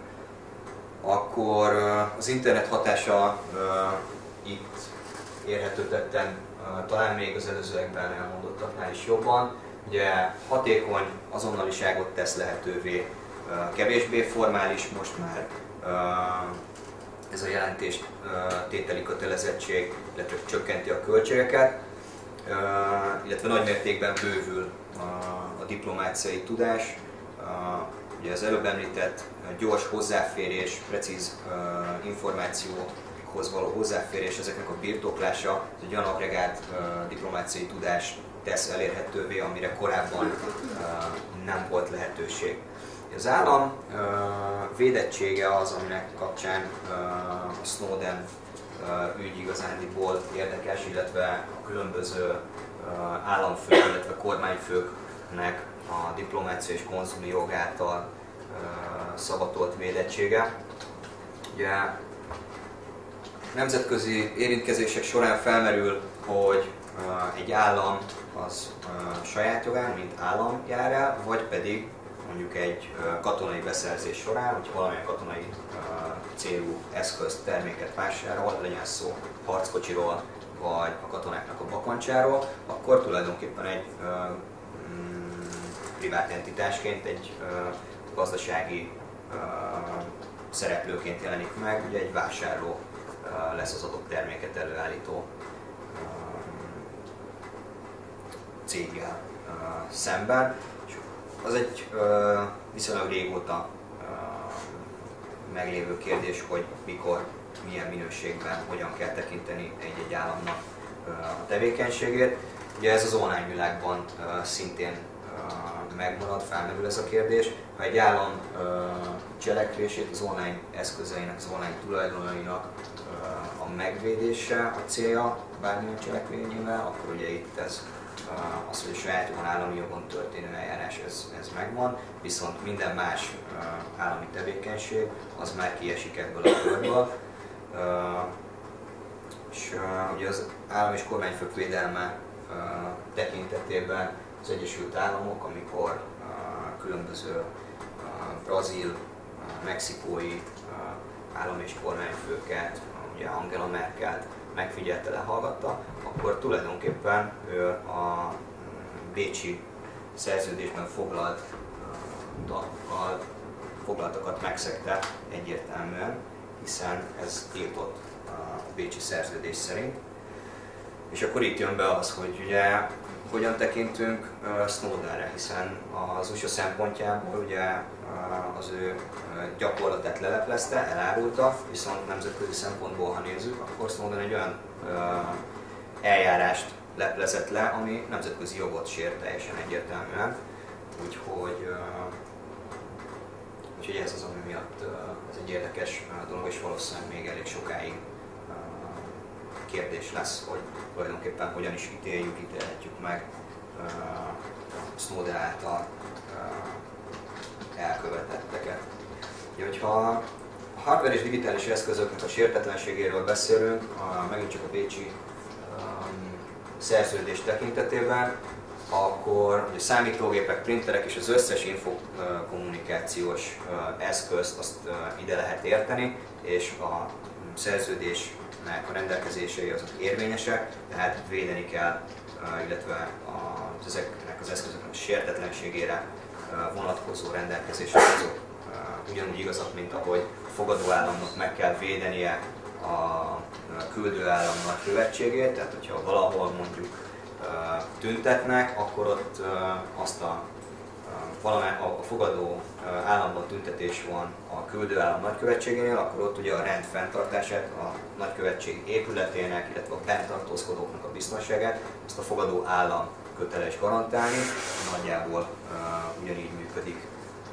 akkor az internet hatása uh, itt érhető tetten uh, talán még az előzőekben elmondottaknál is jobban. Ugye hatékony azonnaliságot tesz lehetővé, uh, kevésbé formális most már uh, ez a jelentés uh, tételi kötelezettség, illetve csökkenti a költségeket, uh, illetve nagy mértékben bővül uh, a diplomáciai tudás. Uh, Ugye az előbb említett gyors hozzáférés, precíz uh, információkhoz való hozzáférés, ezeknek a birtoklása, ez egy olyan agregált uh, diplomáciai tudást tesz elérhetővé, amire korábban uh, nem volt lehetőség. Az állam uh, védettsége az, aminek kapcsán uh, a Snowden uh, ügy igazándiból érdekes, illetve a különböző uh, államfők, illetve kormányfőknek a diplomácia és konzuli jog által uh, szavatolt védettsége. Ugye nemzetközi érintkezések során felmerül, hogy uh, egy állam az uh, saját jogán, mint állam jár el, vagy pedig mondjuk egy uh, katonai beszerzés során, hogyha valamilyen katonai uh, célú eszközt, terméket vásárol, legyen szó harckocsiról, vagy a katonáknak a bakancsáról, akkor tulajdonképpen egy uh, privát entitásként, egy uh, gazdasági uh, szereplőként jelenik meg, ugye egy vásárló uh, lesz az adott terméket előállító uh, céggel szemben. És az egy viszonylag régóta meglévő kérdés, hogy mikor, milyen minőségben, hogyan kell tekinteni egy-egy államnak a tevékenységét. Ugye ez az online világban szintén megmarad, felmerül ez a kérdés. Ha egy állam cselekvését, az online eszközeinek, az online tulajdonainak a megvédése a célja bármilyen cselekvényével, akkor ugye itt ez az, hogy a saját jogon, állami jogon történő eljárás, ez, ez megvan, viszont minden más állami tevékenység az már kiesik ebből a körből. És ugye az állam és kormányfők védelme tekintetében az Egyesült Államok, amikor különböző brazil, mexikói állam és kormányfőket, ugye Angela Merkelt megfigyelte, lehallgatta, akkor tulajdonképpen ő a bécsi szerződésben foglalt foglaltakat megszegte egyértelműen, hiszen ez tiltott a bécsi szerződés szerint. És akkor itt jön be az, hogy ugye hogyan tekintünk Snowdenre, hiszen az u es á szempontjából ugye az ő gyakorlatát leleplezte, elárulta, viszont nemzetközi szempontból, ha nézzük, akkor Snowden egy olyan eljárást leplezett le, ami nemzetközi jogot sért teljesen egyértelműen. Úgyhogy, úgyhogy ez az, ami miatt ez egy érdekes dolog, és valószínűleg még elég sokáig kérdés lesz, hogy tulajdonképpen hogyan is ítéljük, ítélhetjük meg Snowden által elkövetetteket. Hogyha a hardware és digitális eszközöknek a sértetlenségéről beszélünk, megint csak a bécsi szerződés tekintetében, akkor a számítógépek, printerek és az összes infokommunikációs eszközt azt ide lehet érteni, és a szerződésnek a rendelkezései azok érvényesek, tehát védeni kell, illetve az, ezeknek az eszközöknek a sértetlenségére vonatkozó rendelkezések azok ugyanúgy igazak, mint ahogy a fogadó államnak meg kell védenie a küldő állam nagykövetségét, tehát hogyha valahol mondjuk tüntetnek, akkor ott azt a, a fogadó államban tüntetés van a küldő állam nagykövetségénél, akkor ott ugye a rend fenntartását, a nagykövetség épületének, illetve a bent tartózkodóknak a biztonságát, azt a fogadó állam köteles garantálni. Nagyjából ugyanígy működik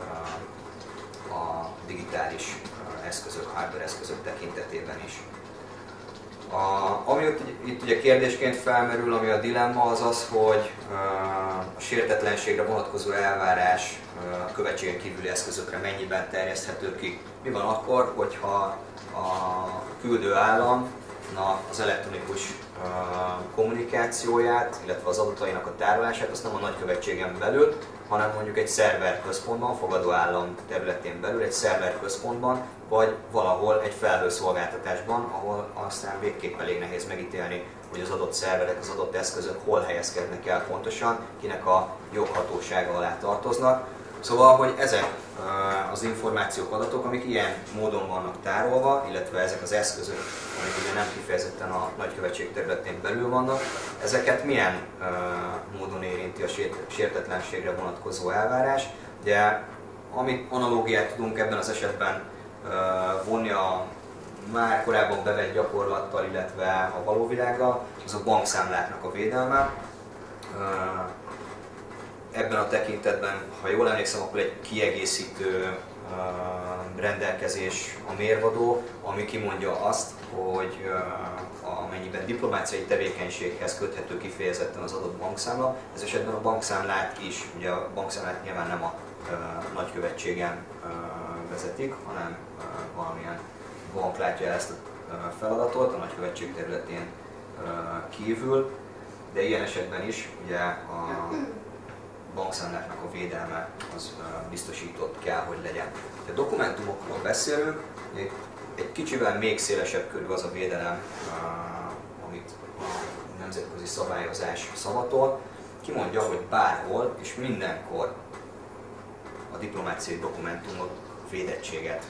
a digitális eszközök, hardware eszközök tekintetében is. A, ami ott, itt ugye kérdésként felmerül, ami a dilemma, az az, hogy a sértetlenségre vonatkozó elvárás a követségen kívüli eszközökre mennyiben terjeszthető ki. Mi van akkor, hogyha a küldő államnak az elektronikus kommunikációját, illetve az adatainak a tárolását azt nem a nagykövetségen belül, hanem mondjuk egy szerverközpontban, fogadó állam területén belül, egy szerverközpontban, vagy valahol egy felhőszolgáltatásban, ahol aztán végképp elég nehéz megítélni, hogy az adott szerverek, az adott eszközök hol helyezkednek el pontosan, kinek a joghatósága alá tartoznak. Szóval, hogy ezek az információk, adatok, amik ilyen módon vannak tárolva, illetve ezek az eszközök, amik ugye nem kifejezetten a nagykövetség területén belül vannak, ezeket milyen módon érinti a sértetlenségre vonatkozó elvárás. Ugye, amit analógiát tudunk ebben az esetben vonni a már korábban bevett gyakorlattal, illetve a való világgal, az a bankszámláknak a védelme. Ebben a tekintetben, ha jól emlékszem, akkor egy kiegészítő rendelkezés a mérvadó, ami kimondja azt, hogy amennyiben diplomáciai tevékenységhez köthető kifejezetten az adott bankszámla, ez esetben a bankszámlát is, ugye a bankszámlát nyilván nem a nagykövetségen vezetik, hanem valamilyen bank látja el ezt a feladatot a nagykövetség területén kívül, de ilyen esetben is ugye a bankszámláknak a védelme az biztosított kell, hogy legyen. Ha dokumentumokról beszélünk, egy kicsivel még szélesebb körül az a védelem, amit a nemzetközi szabályozás szavatol, kimondja, hogy bárhol és mindenkor a diplomáciai dokumentumok védettséget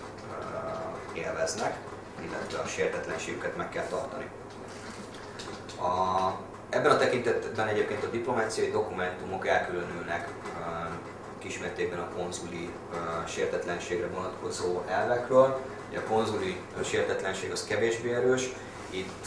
élveznek, illetve a sértetlenségüket meg kell tartani. A Ebben a tekintetben egyébként a diplomáciai dokumentumok elkülönülnek kismértékben a konzuli sértetlenségre vonatkozó elvekről. Ugye a konzuli sértetlenség az kevésbé erős. Itt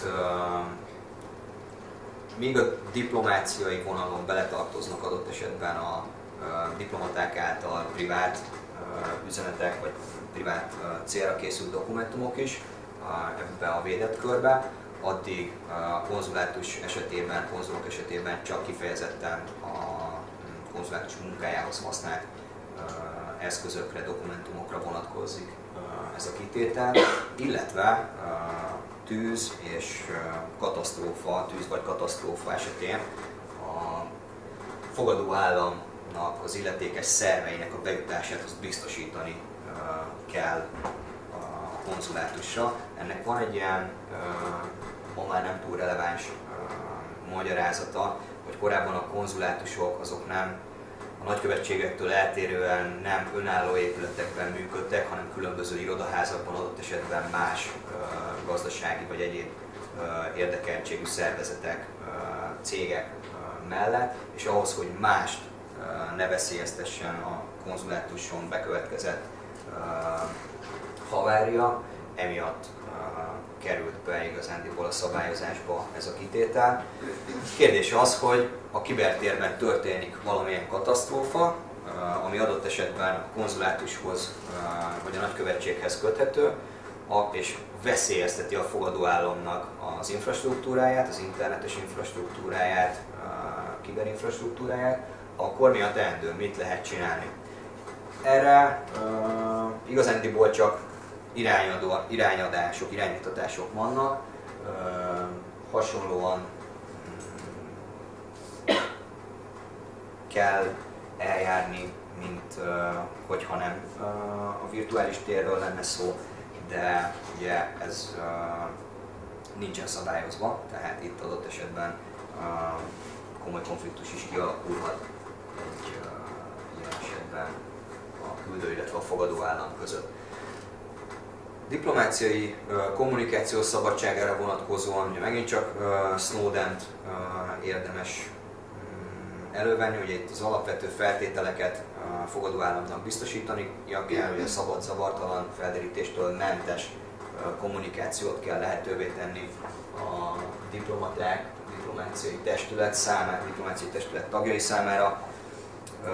míg a diplomáciai vonalon beletartoznak adott esetben a diplomaták által privát üzenetek vagy privát célra készült dokumentumok is ebbe a védett körbe, addig a konzulátus esetében, konzulok esetében csak kifejezetten a konzulátus munkájához használt eszközökre, dokumentumokra vonatkozik ez a kitétel, illetve tűz és katasztrófa, tűz vagy katasztrófa esetén a fogadó államnak az illetékes szerveinek a bejutását azt biztosítani kell a konzulátusra. Ennek van egy ilyen, ma már nem túl releváns magyarázata, hogy korábban a konzulátusok azok nem a nagykövetségektől eltérően nem önálló épületekben működtek, hanem különböző irodaházakban, adott esetben más gazdasági vagy egyéb érdekeltségű szervezetek, cégek mellett, és ahhoz, hogy mást ne veszélyeztessen a konzulátuson bekövetkezett havária, emiatt került be igazándiból a szabályozásba ez a kitétel. Kérdés az, hogy a kibertérben történik valamilyen katasztrófa, ami adott esetben a konzulátushoz vagy a nagykövetséghez köthető, és veszélyezteti a fogadó államnak az infrastruktúráját, az internetes infrastruktúráját, a kiberinfrastruktúráját, akkor mi a teendő, mit lehet csinálni? Erre uh, igazándiból csak irányadó, irányadások, iránymutatások vannak, uh, hasonlóan um, kell eljárni, mint uh, hogyha nem uh, a virtuális térről lenne szó, de ugye ez uh, nincsen szabályozva, tehát itt adott esetben uh, komoly konfliktus is kialakulhat egy uh, ilyen esetben a küldő, illetve a fogadó állam között. Diplomáciai uh, kommunikáció szabadságára vonatkozóan ugye megint csak uh, Snowdent uh, érdemes um, elővenni, ugye itt az alapvető feltételeket a fogadó államnak biztosítania kell, hogy a szabad, zavartalan, felderítéstől mentes uh, kommunikációt kell lehetővé tenni a diplomaták, a diplomáciai testület számára, diplomáciai testület tagjai számára. Uh,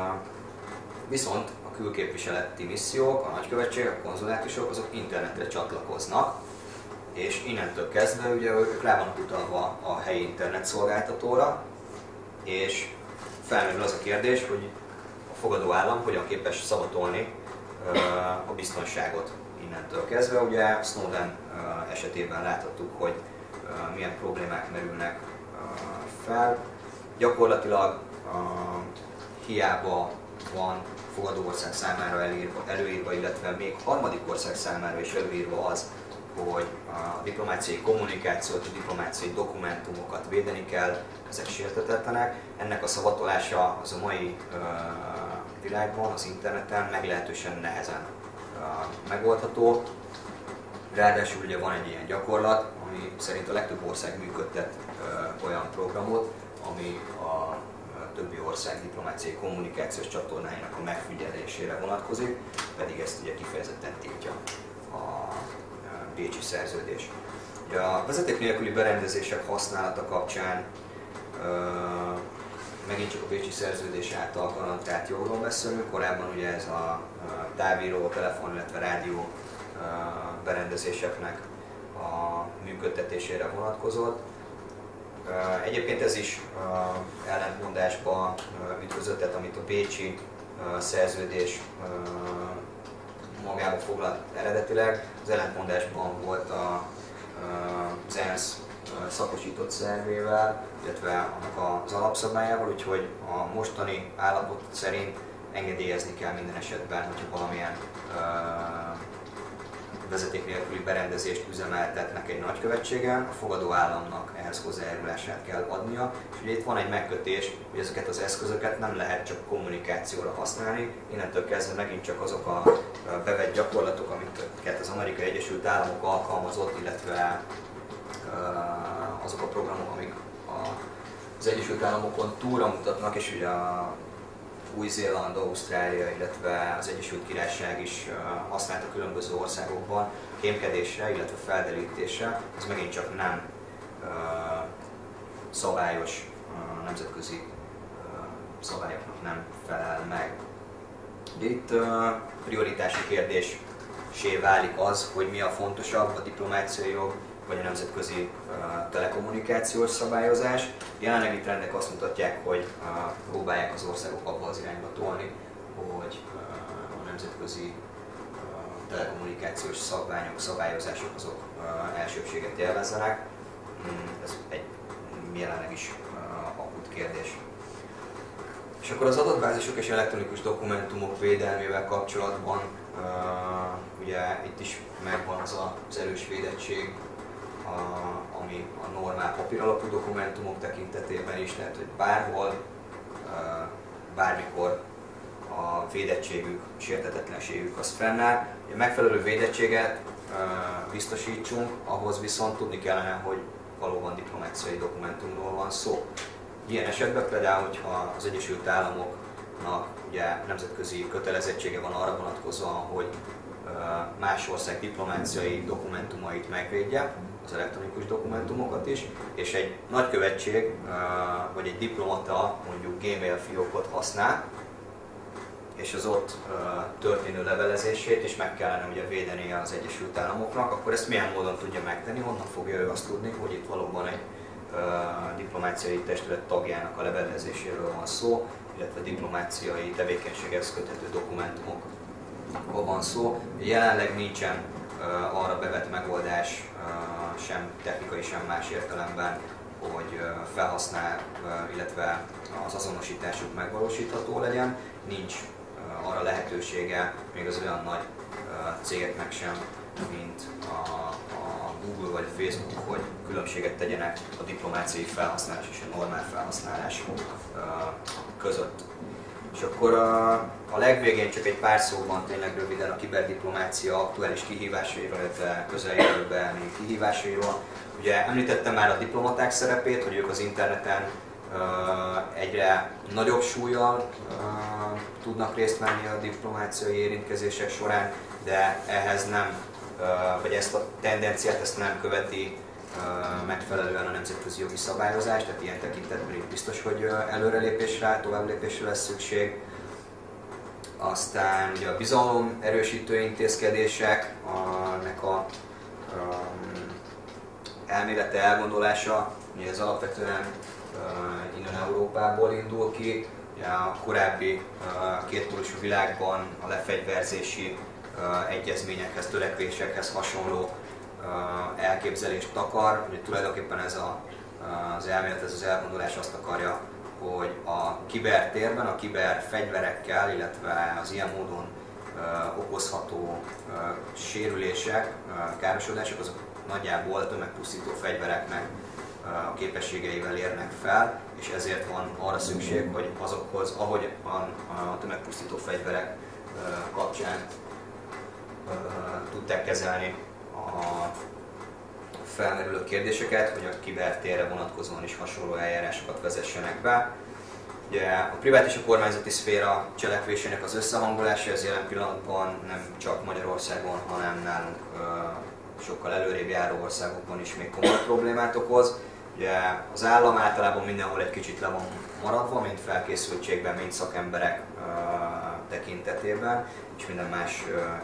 viszont a külképviseleti missziók, a nagykövetségek, a konzulátusok, azok internetre csatlakoznak, és innentől kezdve ugye ők rá vannak utalva a helyi internet szolgáltatóra, és felmerül az a kérdés, hogy a fogadó állam hogyan képes szavatolni uh, a biztonságot innentől kezdve. Ugye Snowden uh, esetében láthattuk, hogy uh, milyen problémák merülnek uh, fel. Gyakorlatilag uh, hiába van fogadó ország számára előírva, előírva, illetve még harmadik ország számára is előírva az, hogy a diplomáciai kommunikációt, a diplomáciai dokumentumokat védeni kell, ezek sértetetlenek. Ennek a szavatolása az a mai uh, világban, az interneten meglehetősen nehezen uh, megoldható. Ráadásul ugye van egy ilyen gyakorlat, ami szerint a legtöbb ország működtet uh, olyan programot, ami a többi ország diplomáciai kommunikációs csatornáinak a megfigyelésére vonatkozik, pedig ezt ugye kifejezetten tiltja a bécsi szerződés. Ugye a vezeték nélküli berendezések használata kapcsán uh, megint csak a bécsi szerződés által garantált jogról beszélünk, korábban ugye ez a uh, távíró, telefon, illetve rádió uh, berendezéseknek a működtetésére vonatkozott. Uh, egyébként ez is uh, ellentmondásba uh, ütközött, tehát amit a bécsi uh, szerződés uh, magába foglalt eredetileg, az ellentmondásban volt a, az ENSZ szakosított szervével, illetve annak az alapszabályával, úgyhogy a mostani állapot szerint engedélyezni kell minden esetben, hogyha valamilyen vezeték nélküli berendezést üzemeltetnek egy nagykövetségen, a fogadó államnak ehhez hozzájárulását kell adnia, és ugye itt van egy megkötés, hogy ezeket az eszközöket nem lehet csak kommunikációra használni, innentől kezdve megint csak azok a bevett gyakorlatok, amiket az Amerikai Egyesült Államok alkalmazott, illetve azok a programok, amik a az Egyesült Államokon túlra mutatnak, és ugye a Új-Zéland, Ausztrália, illetve az Egyesült Királyság is használta különböző országokban kémkedésre, illetve felderítésre. Ez megint csak nem szabályos, nemzetközi szabályoknak nem felel meg. Itt prioritási kérdéssé válik az, hogy mi a fontosabb, a diplomáciai jog vagy a nemzetközi telekommunikációs szabályozás. Jelenlegi trendek azt mutatják, hogy próbálják az országok abba az irányba tolni, hogy a nemzetközi telekommunikációs szabványok, szabályozások azok elsőbséget élvezzenek. Ez egy jelenleg is akut kérdés. És akkor az adatbázisok és elektronikus dokumentumok védelmével kapcsolatban ugye itt is megvan az az erős védettség, ami a normál papíralapú dokumentumok tekintetében is, tehát hogy bárhol, bármikor a védettségük, sérthetetlenségük az fennáll. A megfelelő védettséget biztosítsunk, ahhoz viszont tudni kellene, hogy valóban diplomáciai dokumentumról van szó. Ilyen esetben például, hogyha az Egyesült Államoknak ugye nemzetközi kötelezettsége van arra vonatkozóan, hogy más ország diplomáciai dokumentumait megvédje, az elektronikus dokumentumokat is, és egy nagykövetség vagy egy diplomata mondjuk Gmail fiókot használ, és az ott történő levelezését is meg kellene ugye védeni az Egyesült Államoknak, akkor ezt milyen módon tudja megtenni, honnan fogja ő azt tudni, hogy itt valóban egy diplomáciai testület tagjának a levelezéséről van szó, illetve diplomáciai tevékenységhez köthető dokumentumokról van szó. Jelenleg nincsen arra bevett megoldás, sem technikai, sem más értelemben, hogy felhasznál, illetve az azonosításuk megvalósítható legyen. Nincs arra lehetősége még az olyan nagy cégeknek sem, mint a, a Google vagy a Facebook, hogy különbséget tegyenek a diplomáciai felhasználás és a normál felhasználás között. És akkor a, a legvégén csak egy pár szóban tényleg röviden a kiberdiplomácia aktuális kihívásairól, illetve közeljövőbeni kihívásairól. Ugye említettem már a diplomaták szerepét, hogy ők az interneten uh, egyre nagyobb súllyal uh, tudnak részt venni a diplomáciai érintkezések során, de ehhez nem, uh, vagy ezt a tendenciát ezt nem követi uh, megfelelően a nemzetközi jogi szabályozás, tehát ilyen tekintetben itt biztos, hogy uh, előrelépésre, továbblépésre lesz szükség. Aztán ugye a bizalom erősítő intézkedések, ennek a um, elmélete, elgondolása, ugye ez alapvetően uh, innen Európából indul ki. Ugye a korábbi uh, kétpólusú világban a lefegyverzési uh, egyezményekhez, törekvésekhez hasonló uh, elképzelést takar. Ugye tulajdonképpen ez a, uh, az elmélet, ez az elgondolás azt akarja, hogy a kibertérben, a kiberfegyverekkel, illetve az ilyen módon uh, okozható uh, sérülések, uh, károsodások, azok nagyjából tömegpusztító fegyvereknek a képességeivel érnek fel, és ezért van arra szükség, hogy azokhoz, ahogy a tömegpusztító fegyverek kapcsán tudták kezelni a felmerülő kérdéseket, hogy a kibertérre vonatkozóan is hasonló eljárásokat vezessenek be. Ugye a privát és a kormányzati szféra cselekvésének az összehangolása ez jelen pillanatban nem csak Magyarországon, hanem nálunk sokkal előrébb járó országokban is még komoly problémát okoz. Ugye az állam általában mindenhol egy kicsit le van maradva, mint felkészültségben, mint szakemberek uh, tekintetében, és minden más uh, uh,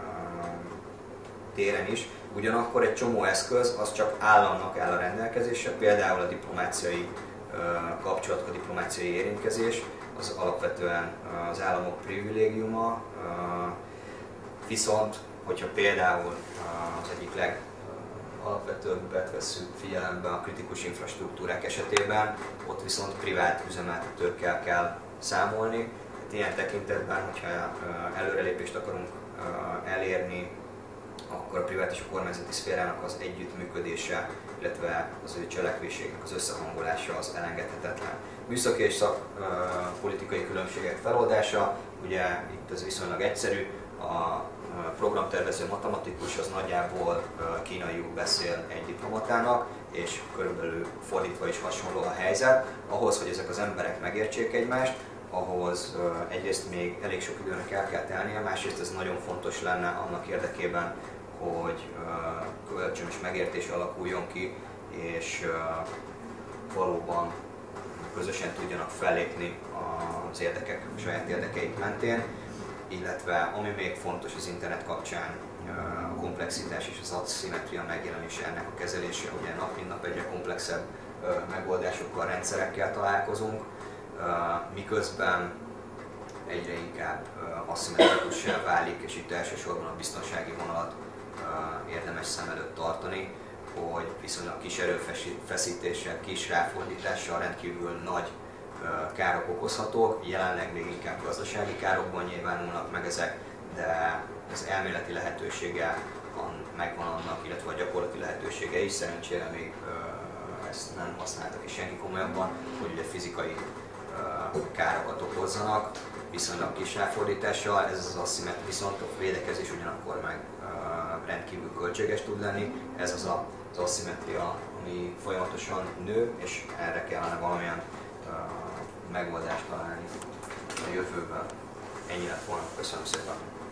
téren is. Ugyanakkor egy csomó eszköz az csak államnak áll a rendelkezésre, például a diplomáciai uh, kapcsolatok, a diplomáciai érintkezés, az alapvetően uh, az államok privilégiuma, uh, viszont hogyha például az egyik legalapvetőbbet vesszük figyelembe a kritikus infrastruktúrák esetében, ott viszont privát üzemeltetőkkel kell számolni. Hát ilyen tekintetben, hogyha előrelépést akarunk elérni, akkor a privát és a kormányzati szférának az együttműködése, illetve az ő cselekvésének az összehangolása az elengedhetetlen. Műszaki és szakpolitikai különbségek feloldása, ugye itt ez viszonylag egyszerű, a programtervező matematikus az nagyjából kínaiul beszél egy diplomatának, és körülbelül fordítva is hasonló a helyzet. Ahhoz, hogy ezek az emberek megértsék egymást, ahhoz egyrészt még elég sok időnek el kell telnie, másrészt ez nagyon fontos lenne annak érdekében, hogy kölcsönös megértés alakuljon ki, és valóban közösen tudjanak fellépni az érdekek, a saját érdekeik mentén, illetve ami még fontos az internet kapcsán, a komplexitás és az aszimmetria megjelenése, ennek a kezelése, ugye nap mint nap egyre komplexebb megoldásokkal, rendszerekkel találkozunk, miközben egyre inkább aszimmetrikussá válik, és itt elsősorban a biztonsági vonalat érdemes szem előtt tartani, hogy viszonylag kis erőfeszítéssel, kis ráfordítással rendkívül nagy károk okozhatók, jelenleg még inkább gazdasági károkban nyilvánulnak meg ezek, de az elméleti lehetősége megvan annak, illetve a gyakorlati lehetősége is, szerencsére még ezt nem használtak is senki komolyabban, hogy ugye fizikai károkat okozzanak, viszonylag kis ráfordítással, ez az aszimmetria, viszont a védekezés ugyanakkor meg rendkívül költséges tud lenni, ez az a, az aszimmetria, ami folyamatosan nő, és erre kellene valamilyen uh, megoldást találni a jövőben. Ennyi lett volna, köszönöm szépen!